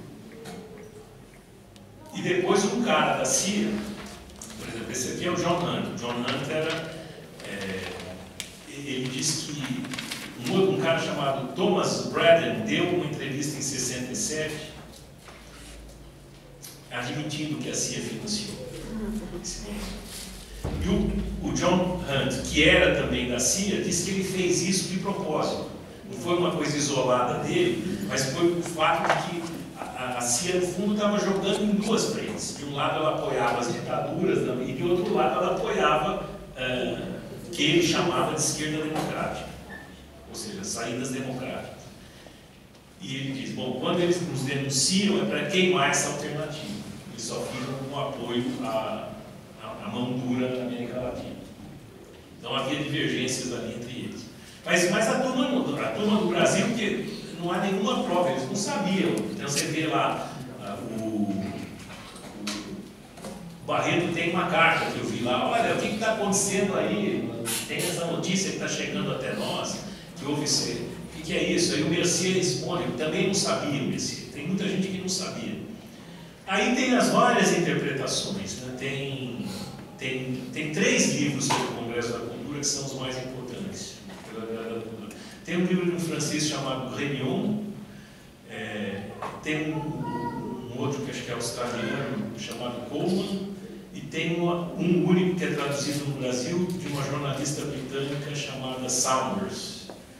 E depois um cara da C I A, por exemplo, esse aqui é o John Hunt. O John Hunt era... É, ele disse que um, um cara chamado Thomas Braden deu uma entrevista em sessenta e sete admitindo que a C I A financiou esse momento. E o, o John Hunt, que era também da C I A, disse que ele fez isso de propósito. Não foi uma coisa isolada dele, mas foi o fato de que a, a C I A, no fundo, estava jogando em duas frentes. De um lado, ela apoiava as ditaduras, e de outro lado, ela apoiava uh, o que ele chamava de esquerda democrática, ou seja, saídas democráticas. E ele diz, bom, quando eles nos denunciam é para queimar essa alternativa. Eles só ficam com apoio à, à, à mão dura da América Latina. Então havia divergências ali entre eles. Mas, mas a, turma, a turma do Brasil, que não há nenhuma prova, eles não sabiam. Então você vê lá, uh, o, o Barreto tem uma carta que eu vi lá, olha, o que está acontecendo aí? Tem essa notícia que está chegando até nós, que houve esse... O que é isso? Aí o Mercier responde, também não sabia o Mercier, tem muita gente que não sabia. Aí tem as várias interpretações, né? tem, tem, tem três livros sobre o Congresso da Cultura que são os mais importantes. Tem um livro de um francês chamado Réunion, é, tem um, um outro que acho que é australiano, chamado Coleman, e tem uma, um único que é traduzido no Brasil, de uma jornalista britânica chamada Saunders.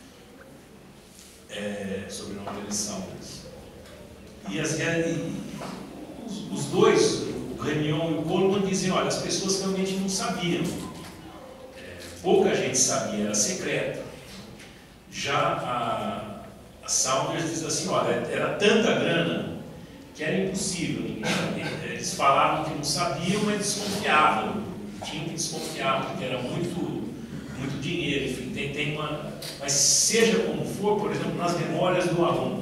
É, sobre o nome dele, Saunders. E, as, e os, os dois, o Réunion e o Coleman, dizem, olha, as pessoas realmente não sabiam. É, pouca gente sabia, era secreto. Já a, a Saunders diz assim, olha, era tanta grana que era impossível ninguém saber. Eles falavam que não sabiam, mas desconfiavam. Tinham que desconfiar, porque era muito, muito dinheiro, enfim, tem, tem uma... Mas seja como for, por exemplo, nas memórias do Aron,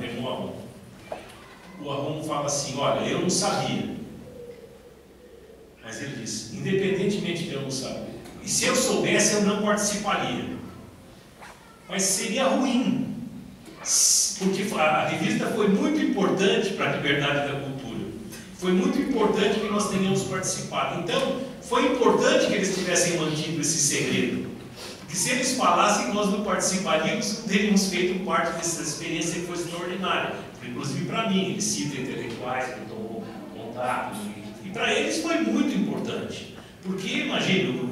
o Aron fala assim, olha, eu não sabia. Mas ele diz, independentemente de eu não saber, e se eu soubesse, eu não participaria. Mas seria ruim, porque a revista foi muito importante para a liberdade da cultura. Foi muito importante que nós tenhamos participado. Então, foi importante que eles tivessem mantido esse segredo. Porque se eles falassem, nós não participaríamos, não teríamos feito parte dessa experiência que foi extraordinária. Inclusive para mim, eles citam intelectuais que tomou contato. E para eles foi muito importante. Porque, imagina,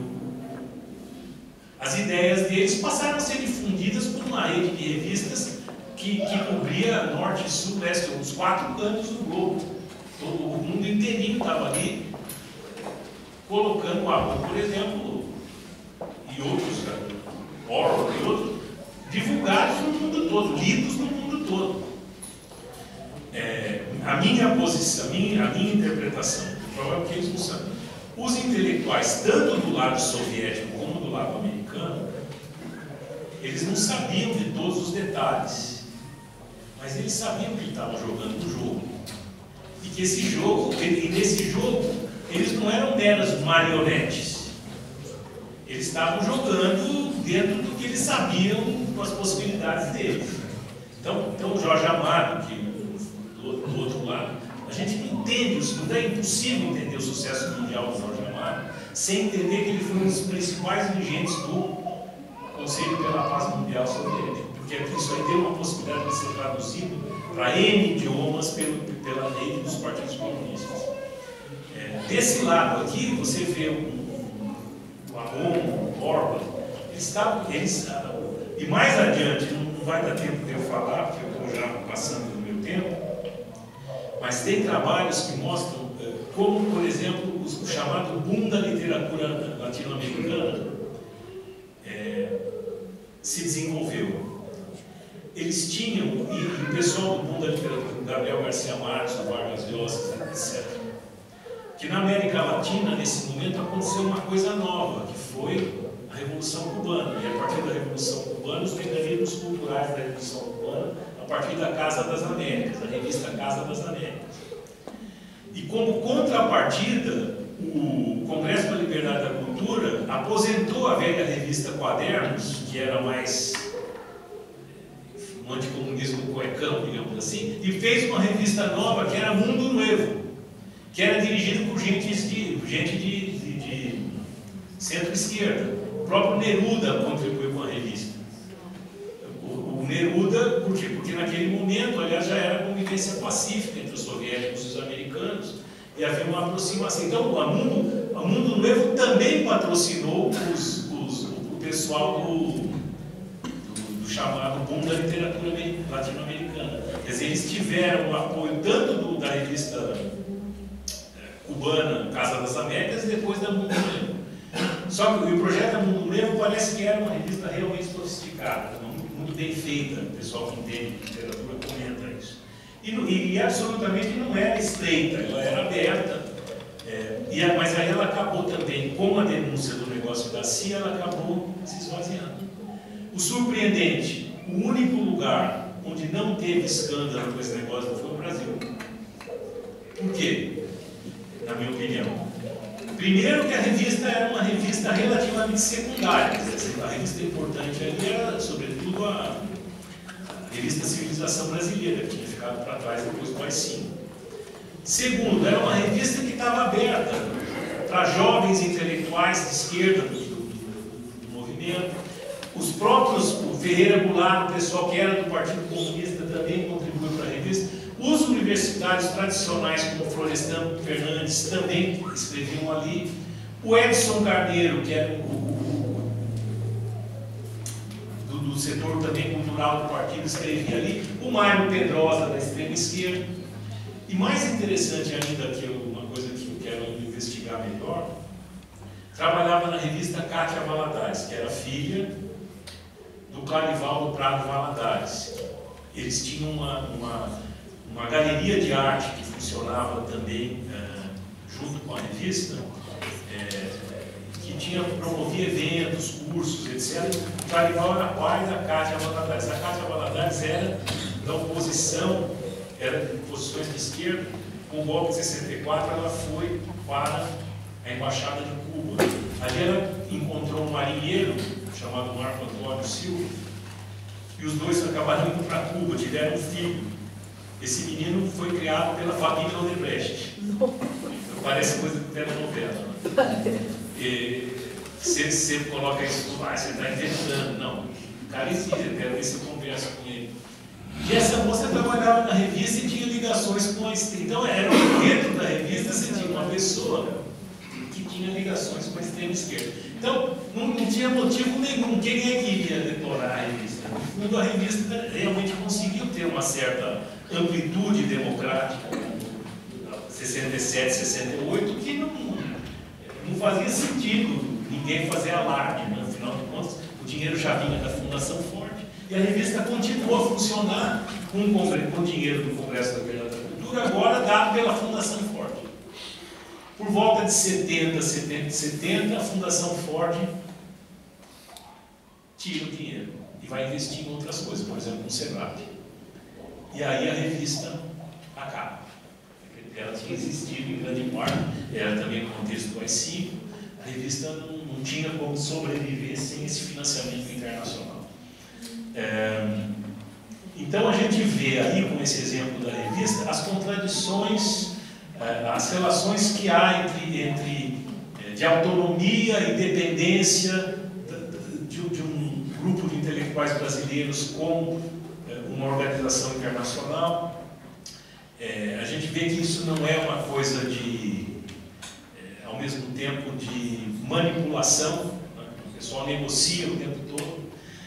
as ideias deles passaram a ser difundidas por uma rede de revistas que, que cobria norte, sul, leste, os quatro cantos do globo. Todo o mundo inteirinho estava ali, colocando o Aron, por exemplo, e outros, Orwell e outros, divulgados no mundo todo, lidos no mundo todo. É, a minha posição, a minha, a minha interpretação, provavelmente é que eles não sabem. Os intelectuais, tanto do lado soviético como do lado americano, eles não sabiam de todos os detalhes, mas eles sabiam que estavam jogando um jogo. E que esse jogo, e nesse jogo, eles não eram meras marionetes. Eles estavam jogando dentro do que eles sabiam com as possibilidades deles. Então, então o Jorge Amado, que do, do outro lado, a gente não entende, não é impossível entender o sucesso mundial do Jorge Amado sem entender que ele foi um dos principais dirigentes do Conselho pela Paz Mundial Soviético, porque isso aí deu uma possibilidade de ser traduzido para N idiomas pelo, pela lei dos partidos comunistas. É, desse lado aqui, você vê o Aron, o Orwell, eles estavam, eles, e mais adiante, não vai dar tempo de eu falar, porque eu estou já passando do meu tempo, mas tem trabalhos que mostram como, por exemplo, o chamado boom da literatura latino-americana é, se desenvolveu. Eles tinham, e o pessoal do boom da literatura, o Gabriel Garcia Marques, o Vargas Llosa, etcétera, que na América Latina, nesse momento, aconteceu uma coisa nova, que foi a Revolução Cubana. E a partir da Revolução Cubana, os mecanismos culturais da Revolução Cubana, a partir da Casa das Américas, a revista Casa das Américas. E como contrapartida, o Congresso para a Liberdade da Cultura aposentou a velha revista Quadernos, que era mais um anticomunismo cuecão, digamos assim, e fez uma revista nova que era Mundo Novo, que era dirigido por gente de, gente de, de, de centro-esquerda. O próprio Neruda contribuiu com a revista. O, o Neruda, por quê? Porque naquele momento, aliás, já era convivência pacífica entre os soviéticos e os americanos, e havia uma aproximação. Então, o Mundo, o Mundo Novo também patrocinou os, os, o pessoal do, do, do chamado boom da literatura latino-americana. Quer dizer, eles tiveram o apoio tanto do, da revista é, cubana Casa das Américas e depois da Mundo Novo. Só que o projeto da Mundo Novo parece que era uma revista realmente sofisticada, muito, muito bem feita. O pessoal que entende de literatura comenta isso. E, e, e absolutamente não era estreita, ela era aberta. É, e a, mas aí ela acabou também, com a denúncia do negócio da C I A, ela acabou se esvaziando. O surpreendente, o único lugar onde não teve escândalo com esse negócio foi o Brasil. Por quê? Na minha opinião. Primeiro que a revista era uma revista relativamente secundária. Quer dizer, a revista importante ali era, sobretudo, a, a revista Civilização Brasileira, que tinha ficado para trás depois do A I cinco. Segundo, era uma revista que estava aberta para jovens intelectuais de esquerda do, do, do movimento. Os próprios, o Ferreira Goulart, o pessoal que era do Partido Comunista, também contribuiu para a revista. Os universitários tradicionais, como Florestan Fernandes, também escreviam ali. O Edson Carneiro, que era o, o, o do, do setor também cultural do partido, escrevia ali. O Mário Pedrosa, da extrema esquerda. E mais interessante ainda, que eu, uma coisa que eu quero investigar melhor, trabalhava na revista Cátia Valadares, que era filha do Clarivaldo Prado Valadares. Eles tinham uma, uma, uma galeria de arte que funcionava também é, junto com a revista, é, que tinha, promovia eventos, cursos, etcétera. O Clarivaldo era pai da Cátia Valadares. A Cátia Valadares era da oposição, era de posições de esquerda. Com o golpe de sessenta e quatro, ela foi para a Embaixada de Cuba. Ali ela encontrou um marinheiro chamado Marco Antônio Silva, e os dois acabaram indo para Cuba, tiveram um filho. Esse menino foi criado pela família Odebrecht. Parece coisa de telenovela. Você, você coloca isso, ah, você está inventando. Não, o cara existe, até ver se eu converso com ele. E essa moça trabalhava na revista e tinha ligações com a extrema. Então, era dentro da revista você tinha uma pessoa que tinha ligações com a extrema esquerda. Então, não, não tinha motivo nenhum. Quem é que iria detonar a revista? No fundo, a revista realmente conseguiu ter uma certa amplitude democrática, sessenta e sete, sessenta e oito, que não, não fazia sentido ninguém fazer alarde, né? Afinal de contas, o dinheiro já vinha da Fundação Ford. E a revista continuou a funcionar com o dinheiro do Congresso da Verdade da Cultura, agora dado pela Fundação Ford. Por volta de setenta, setenta, setenta, a Fundação Ford tira o dinheiro e vai investir em outras coisas, por exemplo, no SEBRAP. E aí a revista acaba. Ela tinha existido em grande parte, era também no contexto do A I cinco, a revista não, não tinha como sobreviver sem esse financiamento internacional. É, então a gente vê aí, com esse exemplo da revista, as contradições, as relações que há entre, entre de autonomia e dependência de, de um grupo de intelectuais brasileiros com uma organização internacional. É, a gente vê que isso não é uma coisa de, é, ao mesmo tempo, de manipulação, né? O pessoal negocia o tempo todo.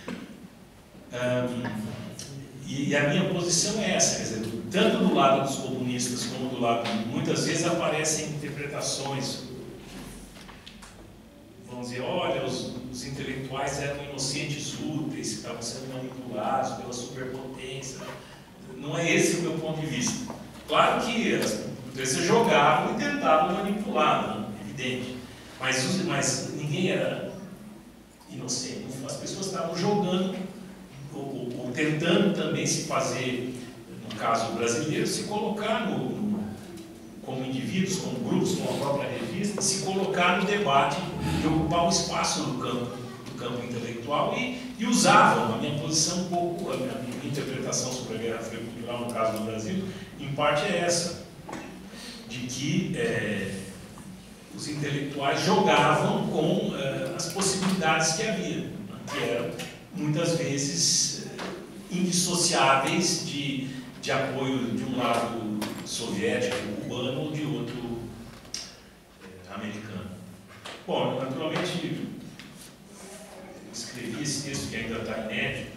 Um, e, e a minha posição é essa, quer dizer, tanto do lado dos comunistas como do lado, muitas vezes aparecem interpretações, vão dizer, olha, os, os intelectuais eram inocentes úteis, que estavam sendo manipulados pela superpotência. Não é esse o meu ponto de vista. Claro que as empresas jogavam e tentavam manipular, né? Evidente, mas, mas ninguém era inocente, as pessoas estavam jogando Ou, ou tentando também se fazer, no caso brasileiro, se colocar no, no, como indivíduos, como grupos, como a própria revista, se colocar no debate e ocupar um espaço no campo, no campo intelectual e, e usavam, a minha posição um pouco, a minha, a minha interpretação sobre a Guerra Fria Cultural, no caso do Brasil, em parte é essa, de que é, os intelectuais jogavam com é, as possibilidades que havia, que eram muitas vezes indissociáveis de, de apoio de um lado soviético, cubano, ou de outro americano. Bom, naturalmente, eu escrevi esse texto que ainda está inédito.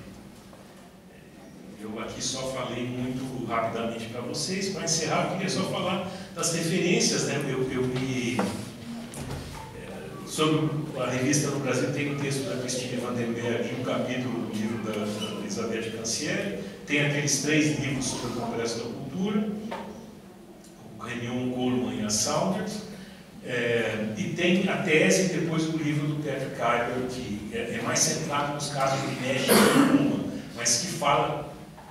Eu aqui só falei muito rapidamente para vocês. Para encerrar, eu queria só falar das referências, né? Eu, eu me... É, sobre a revista no Brasil, tem um texto da Christine Vandenberg, um capítulo do livro da, da Elizabeth Cancieri, tem aqueles três livros sobre o Congresso da Cultura, o Reunion, Coleman e a Saunders, é, e tem a tese depois do livro do Patrick Kyber, que é, é mais centrado nos casos de México e Cuba, mas que fala...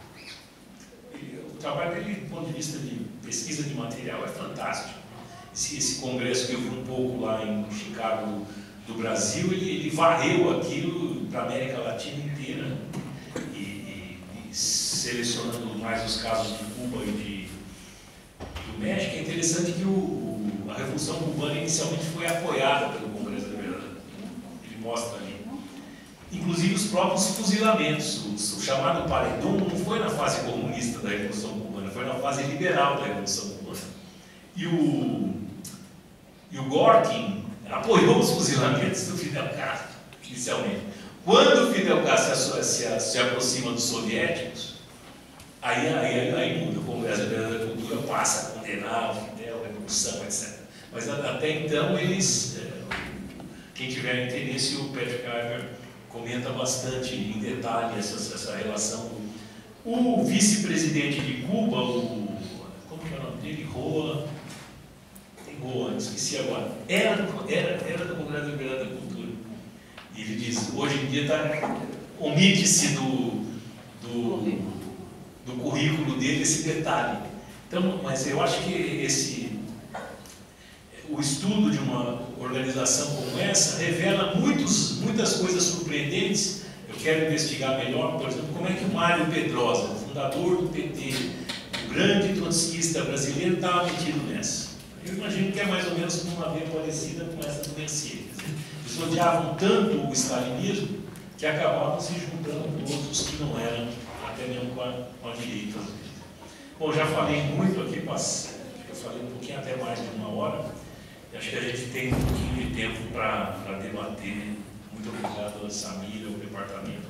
O trabalho dele, do ponto de vista de pesquisa de material, é fantástico. Esse, esse congresso que eu vi um pouco lá em Chicago, do Brasil, ele, ele varreu aquilo para a América Latina inteira, e, e, e selecionando mais os casos de Cuba e de, do México. É interessante que o, o, a Revolução Cubana inicialmente foi apoiada pelo Congresso da Verdade. Ele mostra ali. Inclusive os próprios fuzilamentos, o, o chamado paredão não foi na fase comunista da Revolução Cubana, foi na fase liberal da Revolução Cubana. E o, e o Gorkin apoiou os fuzilamentos do Fidel Castro, inicialmente. Quando o Fidel Castro se, se, se aproxima dos soviéticos, aí, aí, aí muda, o Congresso da Cultura passa a condenar o Fidel, a Revolução, etcétera. Mas até então eles, quem tiver interesse, o Patrick Kyber comenta bastante em detalhe essa, essa relação. O vice-presidente de Cuba, o, como que é o nome dele? Roa, tem Roa, esqueci agora, era, era, era do Congresso da Liberdade da Cultura. E ele diz, hoje em dia tá, omite-se do, do, do currículo dele esse detalhe. Então, mas eu acho que esse, o estudo de uma organização como essa revela muitos, muitas coisas surpreendentes. Eu quero investigar melhor, por exemplo, como é que o Mário Pedrosa, fundador do P T, o grande trotskista brasileiro, estava metido nessa. Eu imagino que é mais ou menos uma vez parecida com essa do Mercier. Eles odiavam tanto o stalinismo que acabavam se juntando com outros que não eram, até mesmo com a, com a direita. Bom, já falei muito aqui, mas eu falei um pouquinho até mais de uma hora. Acho que a gente tem um pouquinho de tempo para debater. Muito obrigado, Samira, o departamento.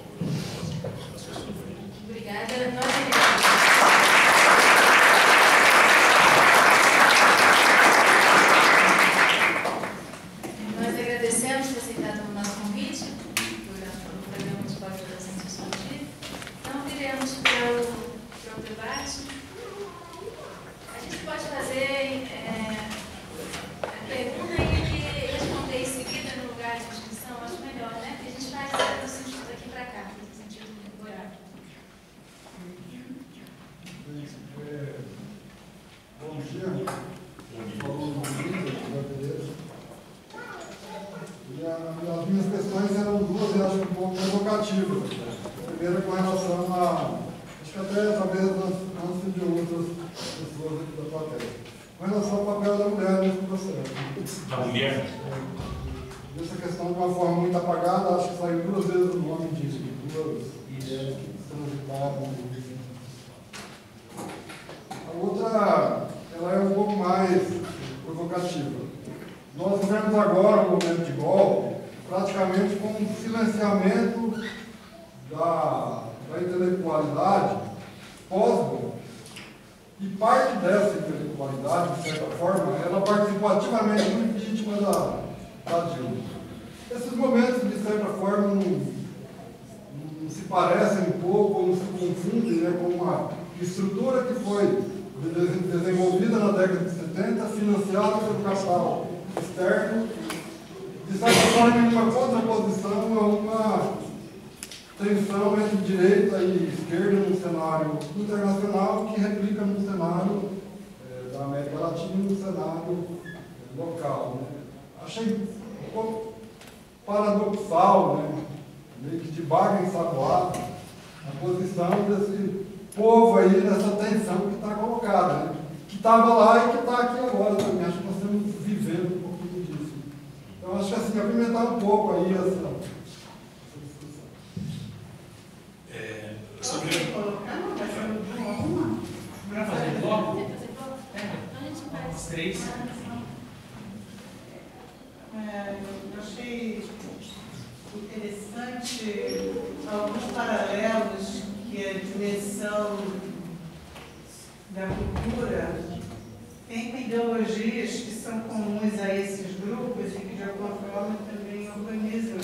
Obrigada. Nós Nós agradecemos por aceitar o nosso convite, por o programa de pós-graduação de Sociologia. Então, viremos para o, para o debate. A gente pode fazer é, a pergunta e responder em seguida no lugar de discussão, acho melhor, né? Porque a gente faz no sentido daqui para cá, no sentido do horário. É, bom dia. Falou no vídeo, e a, as minhas questões eram duas, e acho um pouco provocativas. A primeira com relação a, acho que até talvez antes de outras pessoas aqui da plateia, com relação ao papel da mulher nesse processo. Da mulher? É, essa questão de uma forma muito apagada, acho que saiu duas vezes o nome disso, duas ideias que transitaram. A outra, ela é um pouco mais provocativa. Nós vivemos agora um momento de golpe, praticamente com um silenciamento da, da intelectualidade pós-golpe. E parte dessa intelectualidade, de certa forma, ela participou ativamente do impeachment da, da Dilma. Esses momentos, de certa forma, não, não se parecem um pouco, ou não se confundem, né, com uma estrutura que foi desenvolvida na década de setenta, financiada pelo capital externo, de certa forma, em uma contraposição a uma tensão entre direita e esquerda no cenário internacional que replica no cenário eh, da América Latina e no cenário eh, local. Né? Achei um pouco paradoxal, né? Meio que de baga ensaboada, a posição desse povo aí, nessa tensão que está colocada, né? Que estava lá e que está aqui agora também. Acho que nós estamos vivendo um pouquinho disso. Então, acho que assim, apimentar um pouco aí essa, essa discussão. É, sobre... Para fazer bloco? É, os três. É, eu achei interessante alguns paralelos que a dimensão da cultura tem com ideologias que são comuns a esses grupos e que, de alguma forma, também organizam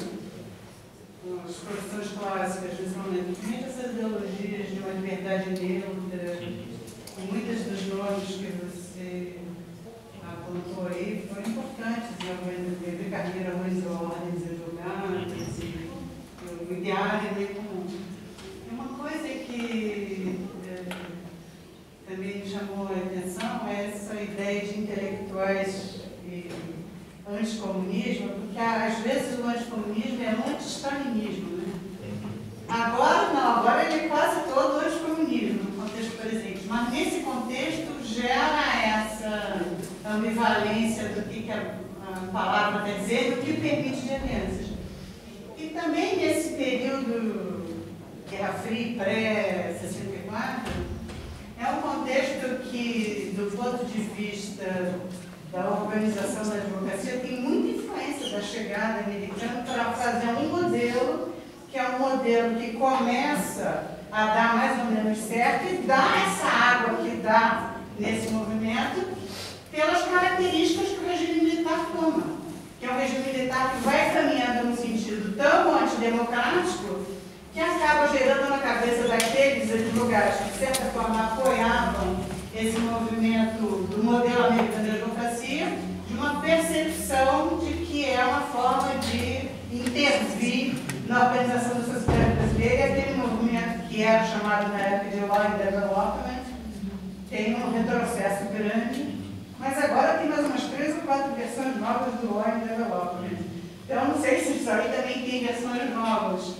as produções clássicas, principalmente. Muitas essas ideologias de uma liberdade neutra, muitos dos nomes que você apontou aí foram importantes, né? Carreira, Ruins, Ordens, Advogados, e o ideário é meio comum. E uma coisa que é, também me chamou a atenção é essa ideia de intelectuais e anticomunismo, porque às vezes o anticomunismo é um anti-stalinismo, né? Agora não, agora ele é quase todo anticomunismo no contexto presente, mas nesse contexto gera essa ambivalência do que, que a, a palavra quer dizer e do que permite de alianças. E também nesse período Guerra Fria, pré-sessenta e quatro, é um contexto que, do ponto de vista da organização da advocacia, tem muita influência da chegada americana para fazer um modelo, que é um modelo que começa a dar mais ou menos certo e dá essa água que dá nesse movimento pelas características que o regime militar toma, que é um regime militar que vai caminhando num sentido tão antidemocrático que acaba gerando na cabeça daqueles advogados que, de certa forma, apoiavam esse movimento do modelo americano de advocacia, de uma percepção de que é uma forma de intervir na organização da sociedade brasileira, e aquele movimento que era chamado na época de Law and Development tem um retrocesso grande, mas agora tem mais umas três ou quatro versões novas do Law and Development. Então, não sei se isso aí também tem versões novas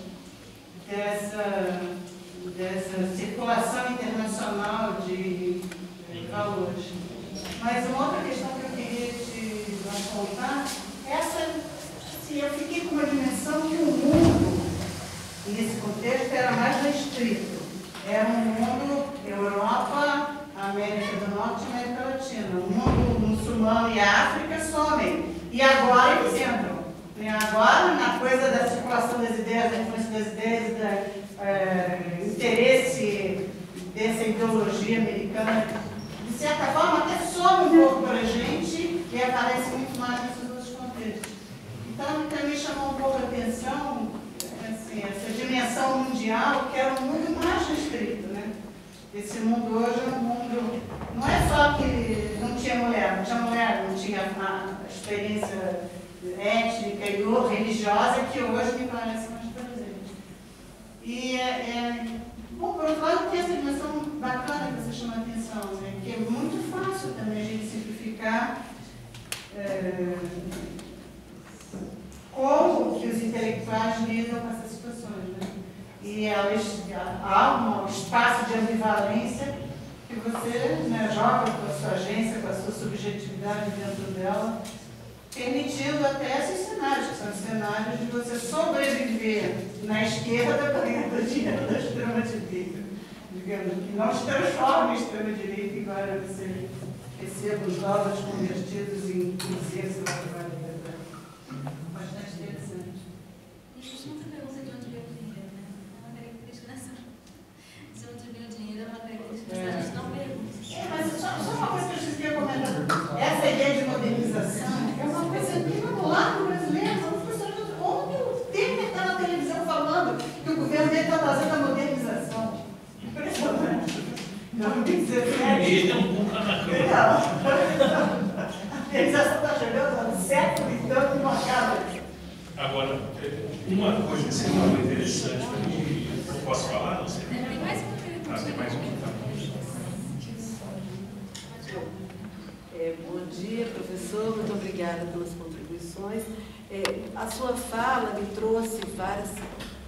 dessa, dessa circulação internacional de valores. Mas uma outra questão que eu queria te apontar é essa, se eu fiquei com uma dimensão que o mundo, nesse contexto, era mais restrito. Era um mundo, Europa, América do Norte e América Latina. O mundo muçulmano e a África somem. E agora eles entram. E agora, na coisa da circulação das ideias, da influência das ideias, do é, interesse dessa ideologia americana, de certa forma, até some um pouco para a gente e aparece muito mais nesses outros contextos. Então, também chamou um pouco a atenção assim, essa dimensão mundial, que era um mundo mais restrito, né? Esse mundo hoje é um mundo... Não é só que não tinha mulher, não tinha mulher, não tinha a experiência étnica e religiosa que hoje me parece mais presente. E, é, é, bom, por outro lado, tem essa dimensão bacana que você chama a atenção, né? Que é muito fácil também a gente simplificar é, como que os intelectuais lidam com essas situações, né? E elas, há um espaço de ambivalência que você, né, joga com a sua agência, com a sua subjetividade dentro dela, permitindo até esses cenários, que são cenários de você sobreviver na esquerda ganhando dinheiro da extrema-direita, digamos, que não se transforma em extrema-direita, embora você receba os novos convertidos em cruzeiro, você vai levar a liberdade. Bastante interessante. Isso não se pergunta de onde veio o dinheiro, né? É uma característica dessa. De onde veio o dinheiro é uma característica dessa. A gente não pergunta. É, mas só, só uma coisa que eu queria comentar. Essa ideia de modernização é uma coisa que no lado brasileiro, não funciona de outro. Onde o Temer está na televisão falando que o governo dele está fazendo a modernização? Impressionante. Não, tem que ser sério. Ele é um pouco na câmera. A modernização está chegando há um século e tanto de uma casa. Agora, uma coisa que você falou interessante para mim, eu posso falar? Não sei. Tem mais uma pergunta. Ah, tem mais um. É, bom dia, professor. Muito obrigada pelas contribuições. É, a sua fala me trouxe várias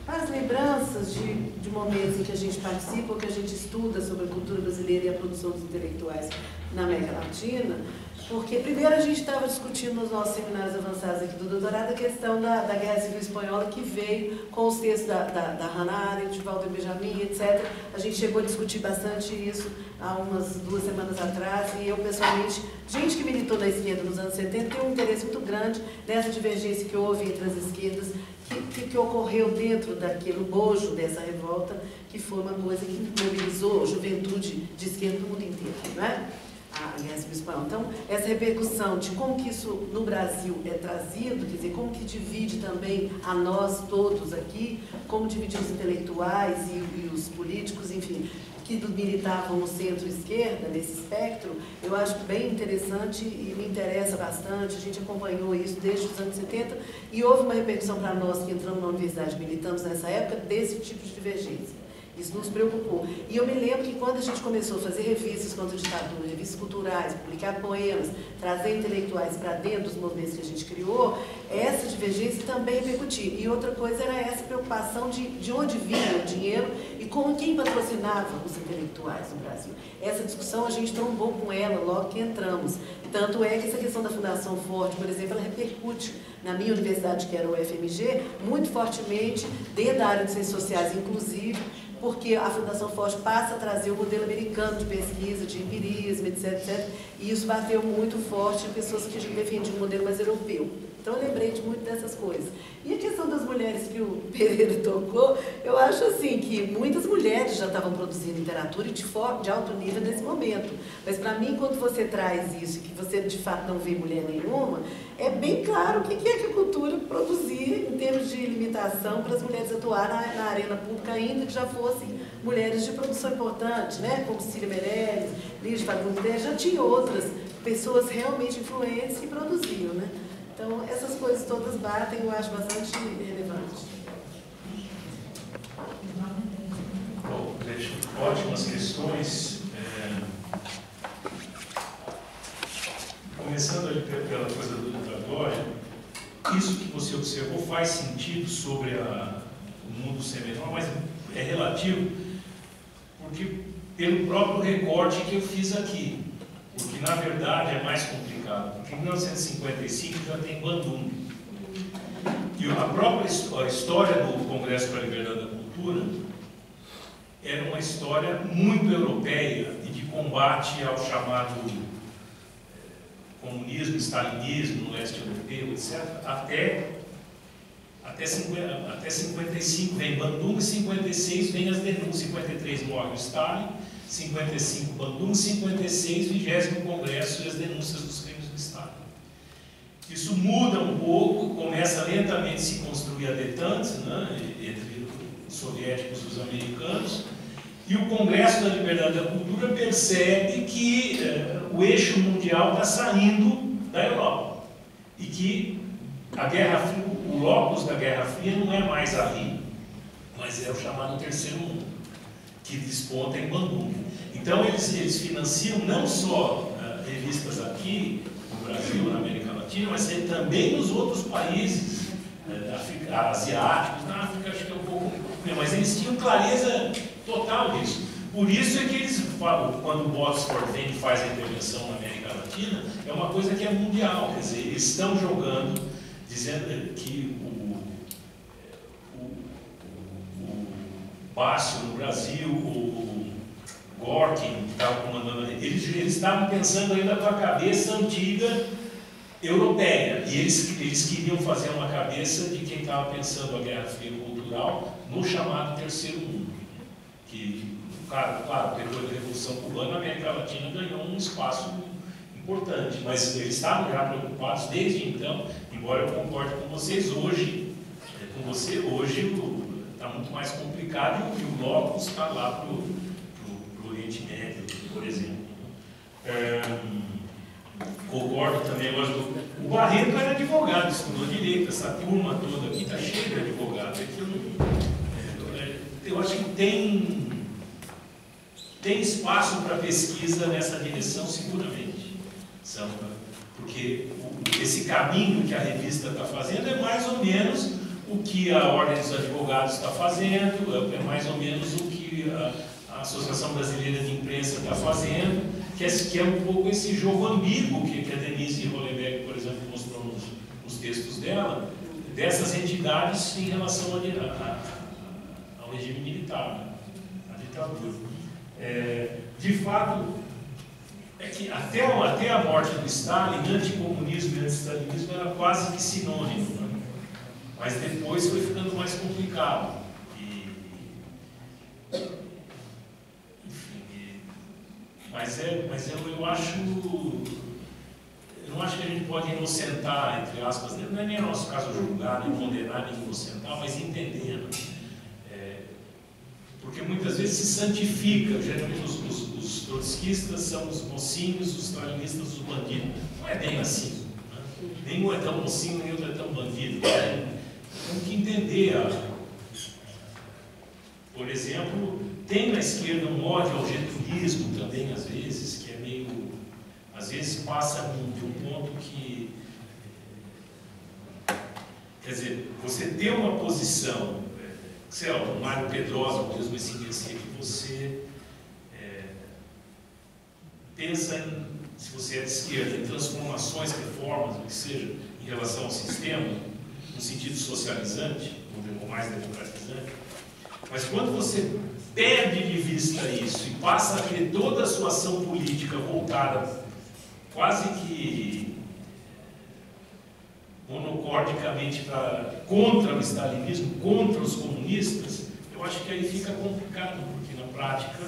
as lembranças de, de momentos em que a gente participa, ou que a gente estuda sobre a cultura brasileira e a produção dos intelectuais na América Latina, porque primeiro a gente estava discutindo nos nossos seminários avançados aqui do doutorado a questão da, da Guerra Civil Espanhola, que veio com os textos da, da, da Hannah Arendt, de Walter Benjamin, etcétera. A gente chegou a discutir bastante isso há umas duas semanas atrás, e eu pessoalmente, gente que militou na esquerda nos anos setenta, tem um interesse muito grande nessa divergência que houve entre as esquerdas, que, que, que ocorreu dentro daquele bojo dessa revolta, que foi uma coisa que mobilizou a juventude de esquerda no mundo inteiro, não é? A Guerra Civil Espanhola. Então, essa repercussão de como que isso no Brasil é trazido, quer dizer, como que divide também a nós todos aqui, como divide os intelectuais e, e os políticos, enfim, que militavam no centro-esquerda, nesse espectro, eu acho bem interessante e me interessa bastante. A gente acompanhou isso desde os anos setenta e houve uma repercussão para nós que entramos na universidade, militamos nessa época, desse tipo de divergência. Isso nos preocupou. E eu me lembro que quando a gente começou a fazer revistas contra a ditadura, revistas culturais, publicar poemas, trazer intelectuais para dentro dos movimentos que a gente criou, essa divergência também repercutia. E outra coisa era essa preocupação de, de onde vinha o dinheiro e como quem patrocinava os intelectuais no Brasil. Essa discussão a gente trombou com ela logo que entramos. Tanto é que essa questão da Fundação Forte, por exemplo, ela repercute na minha universidade, que era o F M G, muito fortemente, dentro da área de ciências sociais, inclusive, porque a Fundação Forte passa a trazer o modelo americano de pesquisa, de empirismo, etc, etcétera. E isso bateu muito forte em pessoas que defendiam um modelo mais europeu. Então, eu lembrei de muito dessas coisas. E a questão das mulheres que o Pereira tocou, eu acho assim que muitas mulheres já estavam produzindo literatura de, de alto nível nesse momento. Mas, para mim, quando você traz isso, que você, de fato, não vê mulher nenhuma, é bem claro o que é que a cultura produzia em termos de limitação para as mulheres atuar na, na arena pública, ainda que já fossem mulheres de produção importante, né? Como Cília Meirelles, Lígia Fagundes, já tinha outras pessoas realmente influentes que produziam, né? Então, essas coisas todas batem, eu acho bastante relevante. Bom, ótimas questões. É... Começando ali pela coisa do Dória, isso que você observou faz sentido sobre a, o mundo seminal, mas é relativo, porque pelo próprio recorte que eu fiz aqui, porque na verdade é mais complicado, porque em mil novecentos e cinquenta e cinco já tem Bandung, e a própria a história do Congresso para a Liberdade da Cultura era uma história muito europeia e de combate ao chamado comunismo, stalinismo no leste europeu, etcétera, até, até, cinquenta, até cinquenta e cinco vem Bandung, cinquenta e seis vem as denúncias, cinquenta e três morre o Stalin, cinquenta e cinco Bandung, cinquenta e seis vigésimo Congresso e as denúncias dos crimes do Estado. Isso muda um pouco, começa lentamente a se construir a detente, né, entre os soviéticos e os americanos, e o Congresso da Liberdade da Cultura percebe que eh, o eixo mundial está saindo da Europa e que a Guerra Fria, o locus da Guerra Fria não é mais ali, mas é o chamado Terceiro Mundo, que desponta em Bandung. Então eles, eles financiam não só uh, revistas aqui no Brasil, na América Latina, mas também nos outros países uh, África, asiáticos. Na África acho que é um pouco, mas eles tinham clareza total disso. Por isso é que eles falam, quando o Botsford vem e faz a intervenção na América Latina, é uma coisa que é mundial, quer dizer, eles estão jogando, dizendo que o, o, o Bácio no Brasil, o Gorkin, que estava comandando, eles, eles estavam pensando ainda com a cabeça antiga europeia, e eles, eles queriam fazer uma cabeça de quem estava pensando a Guerra Fria cultural no chamado Terceiro Mundo, que, claro, claro depois da Revolução Cubana, a América Latina ganhou um espaço importante, mas eles estavam já preocupados desde então, embora eu concorde com vocês, hoje, com você, hoje está muito mais complicado e o locus está lá para o Oriente Médio, por exemplo. É, concordo também, agora, o Barreto era advogado, estudou direito, essa turma toda aqui está cheia de advogados. É que eu, não, é, eu acho que tem, tem espaço para pesquisa nessa direção, seguramente. Porque esse caminho que a revista está fazendo é mais ou menos o que a Ordem dos Advogados está fazendo, é mais ou menos o que a, a Associação Brasileira de Imprensa está fazendo, que é, que é um pouco esse jogo ambíguo que, que a Denise Hollenbeck, por exemplo, mostrou nos, nos textos dela, dessas entidades em relação a, a, a, ao regime militar, né? A ditadura. É, de fato, é que até, até a morte do Stalin, anticomunismo e anti-stalinismo era quase que sinônimo, né? Mas depois foi ficando mais complicado. E, enfim, e, mas, é, mas eu, eu acho... Eu não acho que a gente pode inocentar, entre aspas, não é nem o nosso caso julgar, nem condenar, nem inocentar, mas entender. Né? É, porque muitas vezes se santifica, geralmente os, os, os trotskistas são os mocinhos, os stalinistas os bandidos. Não é bem assim. Né? Nenhum é tão mocinho, nem outro é tão bandido. Né? Temos que entender. A, por exemplo, tem na esquerda um ódio ao getulismo também, às vezes, que é meio... Às vezes passa de um ponto que, quer dizer, você ter uma posição, sei lá, o Mário Pedrosa mesmo esse assim, que você é, pensa em, se você é de esquerda, em transformações, reformas, o que seja, em relação ao sistema, no sentido socializante, ou mais democratizante, mas quando você perde de vista isso e passa a ter toda a sua ação política voltada quase que monocordicamente pra, contra o stalinismo, contra os comunistas, eu acho que aí fica complicado, porque na prática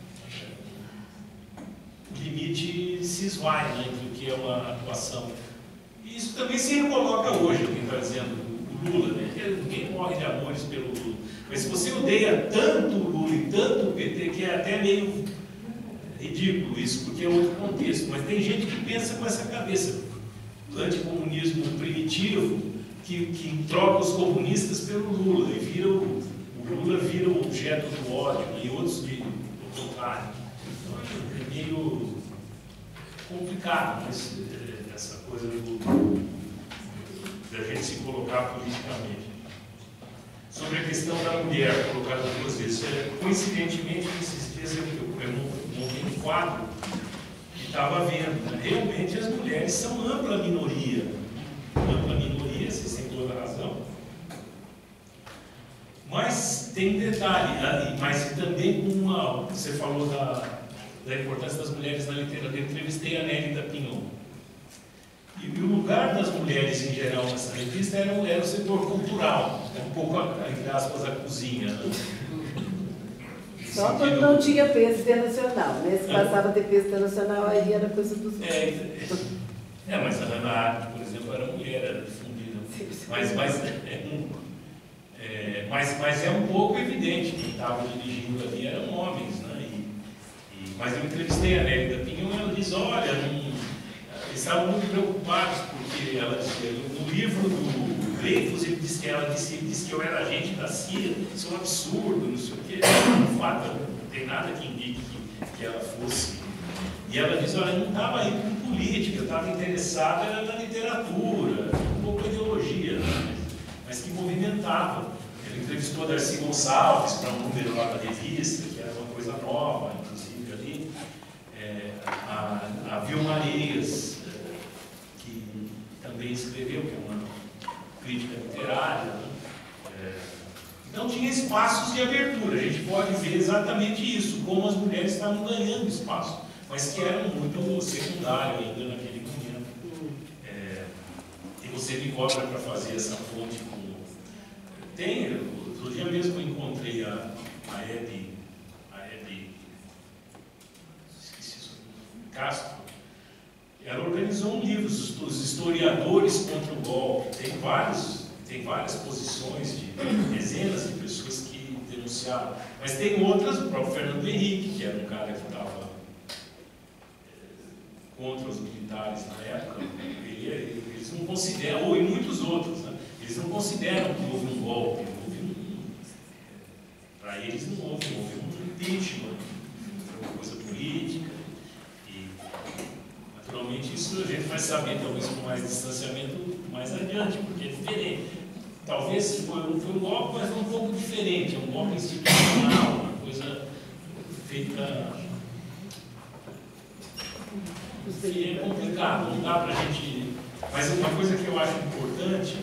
o limite se esvai, né, entre o que é uma atuação. E isso também se coloca hoje, quem está dizendo, o Lula, né? Ninguém morre de amores pelo Lula. Mas se você odeia tanto o Lula e tanto o P T, que é até meio ridículo isso, porque é outro contexto, mas tem gente que pensa com essa cabeça, o anticomunismo primitivo, que, que troca os comunistas pelo Lula, e vira o, o Lula vira o objeto do ódio, e outros viram o contrário. Então é meio complicado, mas, essa coisa do, da gente se colocar politicamente. Sobre a questão da mulher, colocada duas vezes, coincidentemente, nesses dias eu, eu, eu montei um quadro e estava vendo, né? Realmente as mulheres são ampla minoria, ampla minoria, vocês têm toda a razão, mas tem um detalhe, mas também com uma, você falou da, da importância das mulheres na literatura, eu entrevistei a Nélida Pinhon, e o lugar das mulheres em geral nessa revista era, era o setor cultural, um pouco, entre aspas, a cozinha, né? Só quando não tinha peso internacional, né? Se passava a ter peso internacional, aí era coisa dos... É, é, é, mas a Hannah Arendt, por exemplo, era mulher, era difundida. Mas, mas, é, um, é, mas, mas é um pouco evidente que quem estava dirigindo ali eram homens, né? E, e, mas eu entrevistei a Nélida Pinhon e ela diz, olha, não, eles estavam muito preocupados, porque ela dizia, no livro do Dreyfus, ele disse que ela disse, ele disse que eu era agente da C I A, isso é um absurdo, não sei o quê. No fato, não tem nada que indique que, que ela fosse. E ela diz, olha, não estava aí com política, eu estava interessada na literatura, um pouco de ideologia, né? Mas que movimentava. Ela entrevistou a Darcy Gonçalves para um número lá da revista, que era uma coisa nova, inclusive ali. É, a, a Vilma Areias, que também escreveu, que é uma crítica literária, né? É, então tinha espaços de abertura, a gente pode ver exatamente isso, como as mulheres estavam ganhando espaço, mas que eram muito secundário ainda naquele momento. É, e você me cobra para fazer essa fonte com... Tem, outro dia mesmo eu encontrei a, a Hebe, a Hebe, esqueci o Castro. Ela organizou um livro, os historiadores contra o golpe. Tem, vários, tem várias posições de dezenas de pessoas que denunciaram. Mas tem outras, o próprio Fernando Henrique, que era um cara que estava é, contra os militares na época. Ele, eles não consideram, ou e muitos outros, né? Eles não consideram que houve um golpe. Houve um, para eles não houve, houve um impeachment, foi uma coisa política. Naturalmente, isso a gente vai saber, talvez com mais distanciamento, mais adiante, porque é diferente. talvez foi, foi um golpe, mas um pouco diferente, é um golpe institucional, uma coisa feita. E é complicado, não dá para a gente. Mas uma coisa que eu acho importante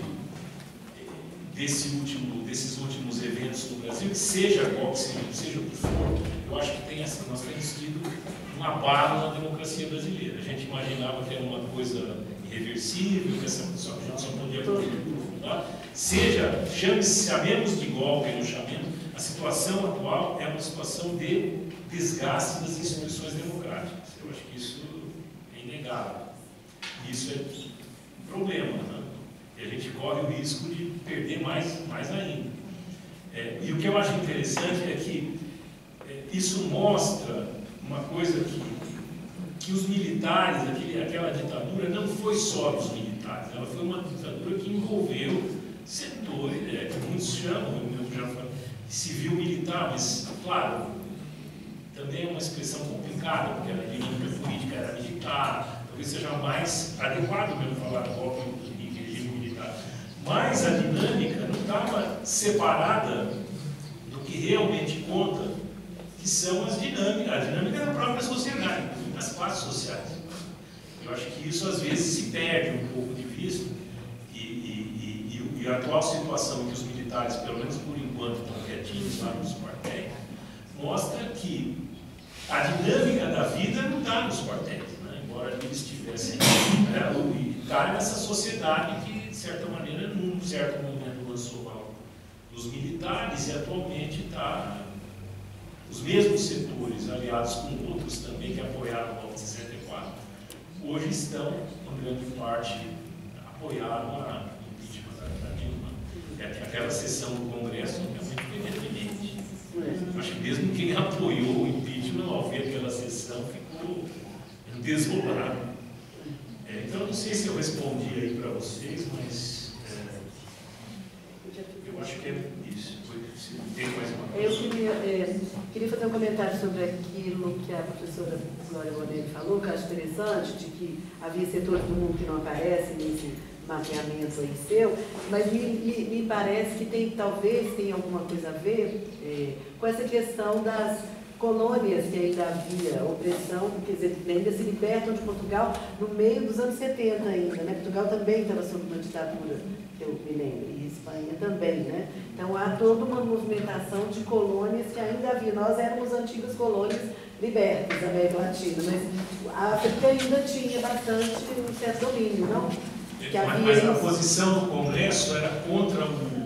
desse último, desses últimos eventos no Brasil, que seja qual que seja, seja o que for, eu acho que tem, assim, nós temos tido uma bala na democracia brasileira. A gente imaginava que era uma coisa irreversível, que essa, só, a gente só podia aprofundar. Seja, chame, chamemos de golpe, não chamemos, a situação atual é uma situação de desgaste das instituições democráticas. Eu acho que isso é inegável. Isso é um problema, né? E a gente corre o risco de perder mais, mais ainda. É, e o que eu acho interessante é que é, isso mostra uma coisa que, que os militares, aquele, aquela ditadura, não foi só dos militares, ela foi uma ditadura que envolveu setores, é, que muitos chamam, eu já falei, civil militar, mas, claro, também é uma expressão complicada, porque a dinâmica política era militar, talvez seja mais adequado mesmo falar golpe de regime militar. Mas a dinâmica não estava separada do que realmente conta, que são as dinâmicas, a dinâmica da própria sociedade, das classes sociais. Eu acho que isso às vezes se perde um pouco de vista, e, e, e, e a atual situação que os militares, pelo menos por enquanto, estão quietinhos lá nos quartéis, mostra que a dinâmica da vida não está nos quartéis, né? Embora eles estivessem, né, e está nessa sociedade que, de certa maneira, num certo momento lançou mão dos militares e atualmente está. Os mesmos setores, aliados com outros também que apoiaram o golpe de sessenta e quatro, hoje estão, em grande parte, apoiaram a impeachment da Dilma. Aquela sessão do Congresso é muito veemente. Acho que mesmo quem apoiou o impeachment, ao ver aquela sessão, ficou desolado. É, então, não sei se eu respondi aí para vocês, mas é, eu acho que é isso. Se tem mais uma coisa. Eu queria, é, queria fazer um comentário sobre aquilo que a professora Glória Bonelli falou, que eu acho interessante, de que havia setores do mundo que não aparecem nesse mapeamento aí seu, mas me, me, me parece que tem, talvez tenha alguma coisa a ver é, com essa questão das colônias que ainda havia opressão, quer dizer, ainda se libertam de Portugal no meio dos anos setenta ainda, né? Portugal também estava sob uma ditadura, que eu me lembro, e Espanha também, né? Então há toda uma movimentação de colônias que ainda havia. Nós éramos antigas colônias libertas da América Latina, mas a África ainda tinha bastante um certo domínio, não? Que havia mas a isso. posição do Congresso era contra o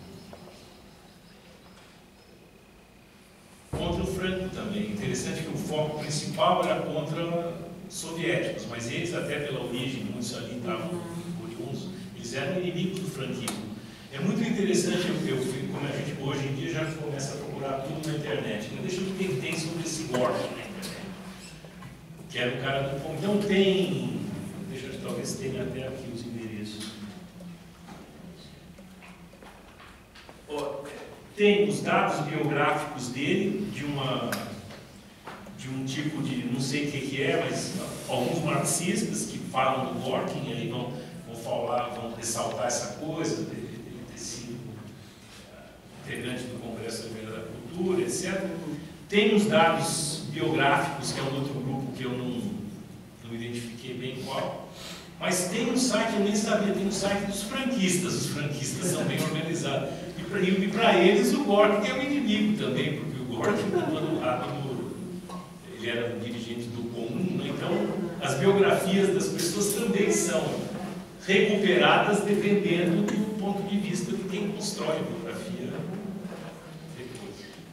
contra o Franco também. Interessante que o foco principal era contra os soviéticos, mas eles, até pela origem, muitos ali estavam oriundos, eles eram inimigos do franquismo. É muito interessante, eu, eu, como a gente hoje em dia já começa a procurar tudo na internet, né? Deixa eu ver o que tem sobre esse Gorky na internet, que era o cara do... Então tem, deixa eu talvez tenha até aqui os endereços. Oh, tem os dados biográficos dele, de uma de um tipo de, não sei o que, que é, mas alguns marxistas que falam do Gorky, aí vão, vão falar, vão ressaltar essa coisa de, de ter sido integrante do Congresso da Cultura, etcétera. Tem os dados biográficos, que é um outro grupo que eu não, não identifiquei bem qual, mas tem um site, eu nem sabia, tem um site dos franquistas, os franquistas são bem organizados. E para eles o Gorky é um inimigo também, porque o Gorky estava do lado do... Ele era um dirigente do comum, né? Então as biografias das pessoas também são recuperadas dependendo do ponto de vista de quem constrói a biografia depois.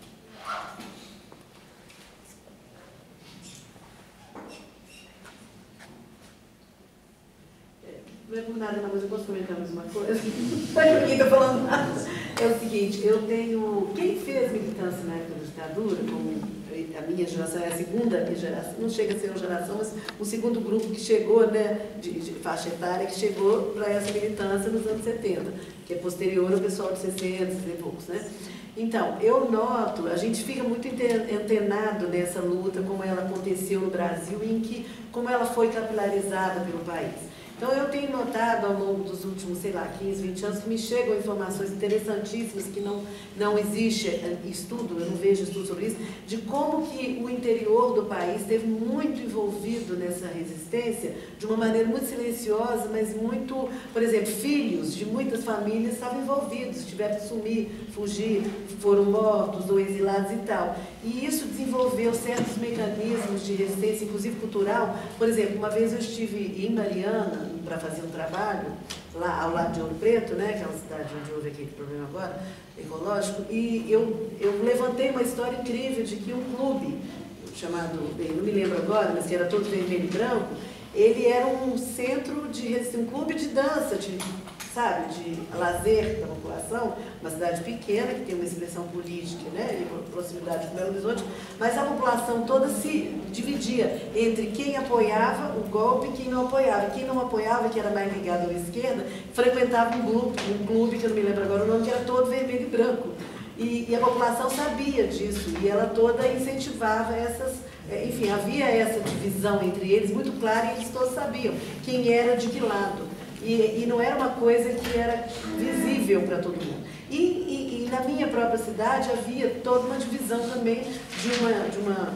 Não é por nada, não, mas eu posso comentar mais uma coisa? Não ninguém está falando nada. É o seguinte, eu tenho... Quem fez militância na época da ditadura, como a minha geração é a segunda geração, não chega a ser uma geração, mas o segundo grupo que chegou, né, de, de faixa etária, que chegou para essa militância nos anos setenta, que é posterior ao pessoal de sessenta e poucos, né? Então, eu noto, a gente fica muito antenado nessa luta, como ela aconteceu no Brasil, em que, como ela foi capilarizada pelo país. Então, eu tenho notado ao longo dos últimos, sei lá, quinze, vinte anos, que me chegam informações interessantíssimas, que não, não existe estudo, eu não vejo estudo sobre isso, de como que o interior do país esteve muito envolvido nessa resistência, de uma maneira muito silenciosa, mas muito, por exemplo, filhos de muitas famílias estavam envolvidos, tiveram que sumir, fugir, foram mortos ou exilados e tal. E isso desenvolveu certos mecanismos de resistência, inclusive cultural. Por exemplo, uma vez eu estive em Mariana para fazer um trabalho, lá ao lado de Ouro Preto, né, que é uma cidade onde houve aquele problema agora, ecológico, e eu, eu levantei uma história incrível de que um clube, chamado, bem, não me lembro agora, mas que era todo vermelho e branco, ele era um centro de resistência, um clube de dança, de, sabe, de lazer da população, uma cidade pequena, que tem uma expressão política, né, e proximidade com Belo Horizonte, mas a população toda se dividia entre quem apoiava o golpe e quem não apoiava. Quem não apoiava, que era mais ligado à esquerda, frequentava um grupo, um clube, que eu não me lembro agora o nome, que era todo vermelho e branco. E, e a população sabia disso, e ela toda incentivava essas... Enfim, havia essa divisão entre eles muito clara, e eles todos sabiam quem era de que lado. E, e não era uma coisa que era visível para todo mundo. E, e, e na minha própria cidade havia toda uma divisão também de uma, de uma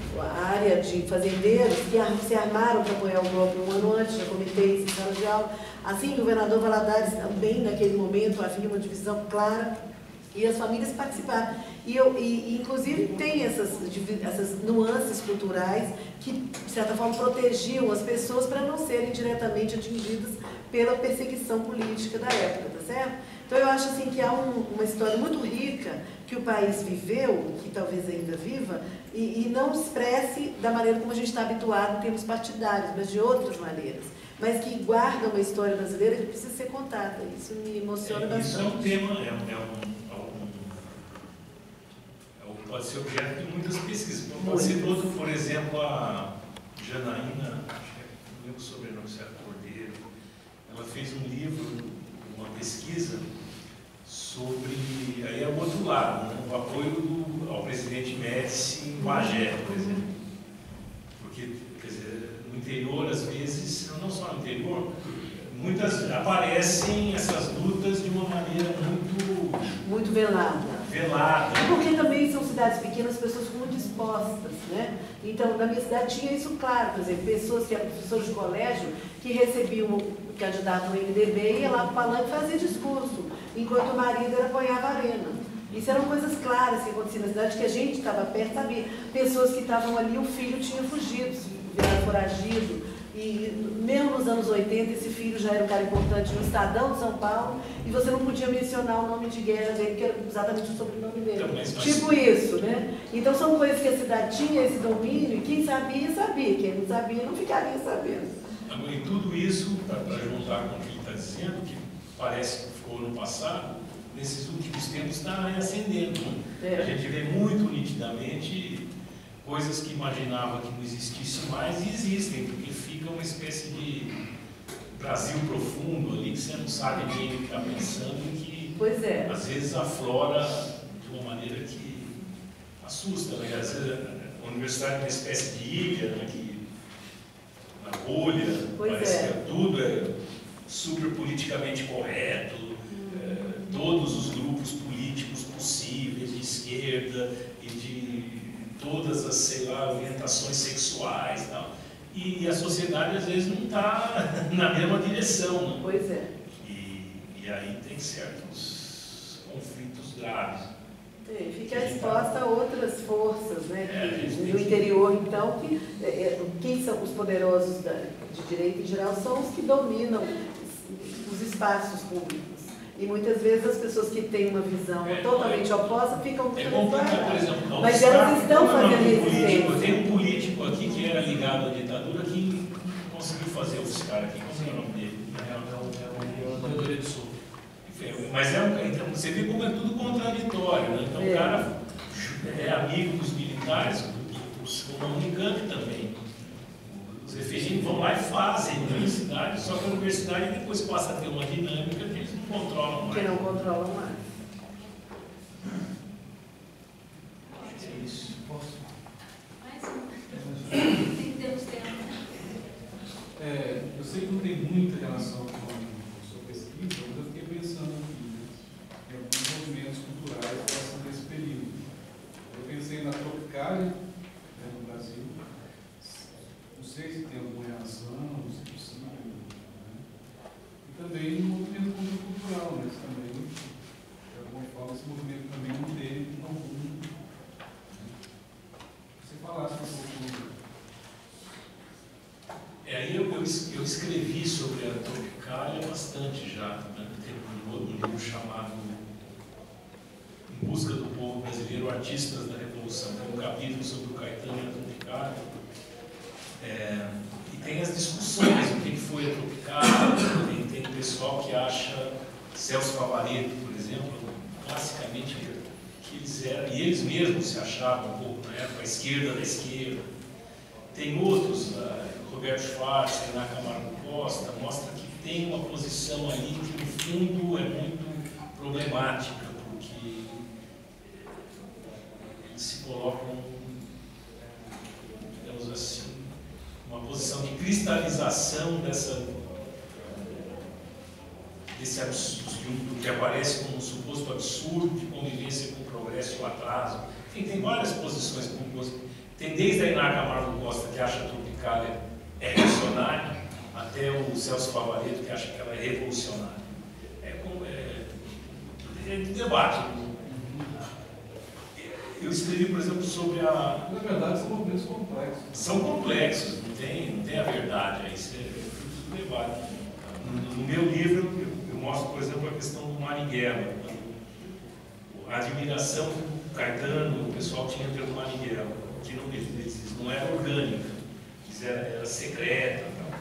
área de fazendeiros que se armaram para apoiar o golpe um ano antes, já comentei isso em sala de aula. Assim, o governador Valadares também, naquele momento, havia uma divisão clara e as famílias participaram. E, eu, e, inclusive, tem essas, essas nuances culturais que, de certa forma, protegiam as pessoas para não serem diretamente atingidas pela perseguição política da época, tá certo? Então, eu acho assim, que há um, uma história muito rica que o país viveu, que talvez ainda viva, e, e não expresse da maneira como a gente está habituado em termos partidários, mas de outras maneiras, mas que guarda uma história brasileira que precisa ser contada. Isso me emociona é, bastante. Isso é um tema, é, um, é, um, é um, pode ser objeto de muitas pesquisas. Pode ser todo, por exemplo, a Janaína, acho que não lembro o sobrenome, se era Cordeiro, ela fez um livro, uma pesquisa sobre, aí é o outro lado, né, o apoio do, ao presidente Médici em Bagé, por exemplo. Porque, quer dizer, no interior, às vezes, não só no interior, muitas aparecem essas lutas de uma maneira muito... Muito velada. Velada. Porque também são cidades pequenas, as pessoas ficam muito expostas, né? Então, na minha cidade tinha isso claro, por exemplo, pessoas que eram professores de colégio que recebiam o candidato no M D B e ia lá para o palanque fazer discurso, enquanto o marido era apoiava a arena. Isso eram coisas claras que aconteciam na cidade, que a gente estava perto, sabia? Pessoas que estavam ali, o filho tinha fugido, virado foragido. E mesmo nos anos oitenta, esse filho já era um cara importante no Estadão de São Paulo, e você não podia mencionar o nome de guerra dele, que era exatamente o sobrenome dele. Então, mas, mas... Tipo isso, né? Então são coisas que a cidade tinha esse domínio, e quem sabia, sabia. Quem não sabia, não ficaria sabendo. E tudo isso, para juntar com o que ele está dizendo, que parece que ficou no passado, nesses últimos tempos está reacendendo. Né? É. A gente vê muito nitidamente coisas que imaginava que não existisse mais e existem, porque fica uma espécie de Brasil profundo ali, que você não sabe bem o que está pensando e que, pois é, às vezes, aflora de uma maneira que assusta. Né? Às vezes, a universidade é uma espécie de ilha, né? que, na bolha, pois parece é. que tudo é super politicamente correto, hum. é, todos os grupos políticos possíveis, de esquerda e de todas as, sei lá, orientações sexuais e tal. E, e a sociedade, às vezes, não está na mesma direção. Né? Pois é. E, e aí tem certos conflitos graves. É, fica exposta a outras forças, né? É, que, no interior, então, que, é, quem são os poderosos da, de direito em geral são os que dominam os espaços públicos. E muitas vezes as pessoas que têm uma visão é, totalmente é, oposta ficam muito é complicado, por exemplo, mas elas estão fazendo resistência. Tem um político aqui que era ligado à ditadura que conseguiu fazer esse cara aqui. Como é o nome dele? É o Rio Grande do Sul. Mas é um, então, você vê como é tudo contraditório, né? Então é. O cara é amigo dos militares, como a Unicamp também. Os efetivos vão lá e fazem na universidade, só que a universidade depois passa a ter uma dinâmica que eles não controlam mais. Que não controlam mais. É isso. Posso? Mais uma. Tem que ter os tempos. É, eu sei sei que não tem muita relação com a sua pesquisa, mas eu fiquei pensando aqui, né, em alguns movimentos culturais que passam desse período. Eu pensei na Tropicália, né, no Brasil. Não sei se tem alguma relação, se é possível. Né? E também no movimento cultural, mas também, de alguma forma, esse movimento também não teve algum. Né? Você falasse um pouco. É, aí eu, eu, eu escrevi sobre a Tropicália bastante já, né? Tem um outro livro chamado Em Busca do Povo Brasileiro, Artistas da Revolução. Tem um capítulo sobre o Caetano e a Tropicália. É, e tem as discussões, o que foi a Tropicália, tem, tem pessoal que acha, Celso Favaretto, por exemplo, classicamente, que eles eram, e eles mesmos se achavam um pouco na época, a esquerda da esquerda. Tem outros, uh, Roberto Schwartz, Renan Camargo Costa, mostra que tem uma posição ali que no fundo é muito problemática, porque eles se colocam, digamos assim, uma posição de cristalização dessa, desse absurdo que aparece como um suposto absurdo de convivência com o progresso e o atraso. Enfim, tem várias posições. Tem desde a Iná Camargo Costa, que acha a Tropicália é reacionária, até o Celso Favaretto, que acha que ela é revolucionária. É, é, é de debate. Eu escrevi, por exemplo, sobre a... Na verdade, são movimentos complexos. São complexos, não tem, não tem a verdade, isso é fruto do debate. No, no meu livro, eu, eu mostro, por exemplo, a questão do Marighella. A admiração que o Caetano, o pessoal tinha pelo Marighella, que não, eles, não era orgânica, era, era secreta. Tal.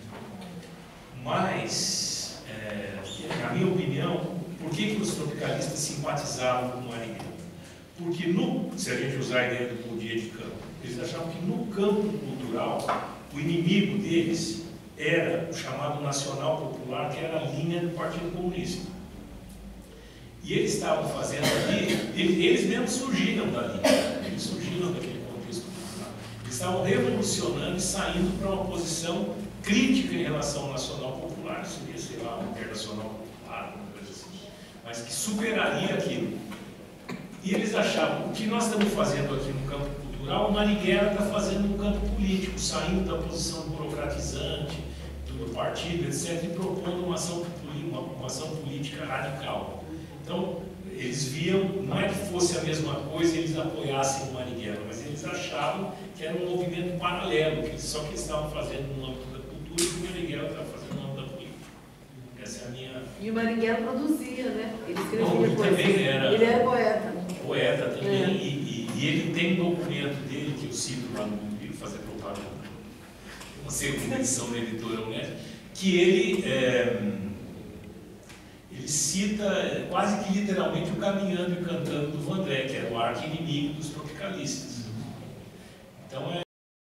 Mas, é, na minha opinião, por que, que os tropicalistas simpatizavam com o Marighella? Porque, no, se a gente usar a ideia do poder de campo, eles achavam que no campo cultural, o inimigo deles era o chamado nacional popular, que era a linha do Partido Comunista. E eles estavam fazendo ali, eles, eles mesmos surgiram dali, eles surgiram daquele contexto cultural. Eles estavam revolucionando e saindo para uma posição crítica em relação ao nacional popular, seria, sei lá, um internacional popular, uma coisa assim, mas que superaria aquilo. E eles achavam, o que nós estamos fazendo aqui no campo cultural, o Marighella está fazendo no campo político, saindo da posição burocratizante do partido, etcétera, e propondo uma ação, uma, uma ação política radical. Então, eles viam, não é que fosse a mesma coisa e eles apoiassem o Marighella, mas eles achavam que era um movimento paralelo, que só que eles estavam fazendo no âmbito da cultura e o Marighella estava fazendo no âmbito da política. Essa é a minha... E o Marighella produzia, né? Ele escrevia Bom, ele poesia. também era... Ele era poeta. Poeta também, é. e, e, e ele tem um documento dele, que eu cito lá no livro, fazer propaganda, uma segunda edição da editora Unesp, que ele... É, ele cita quase que literalmente o Caminhando e Cantando do Vandré, que era o arqui-inimigo dos tropicalistas. Então é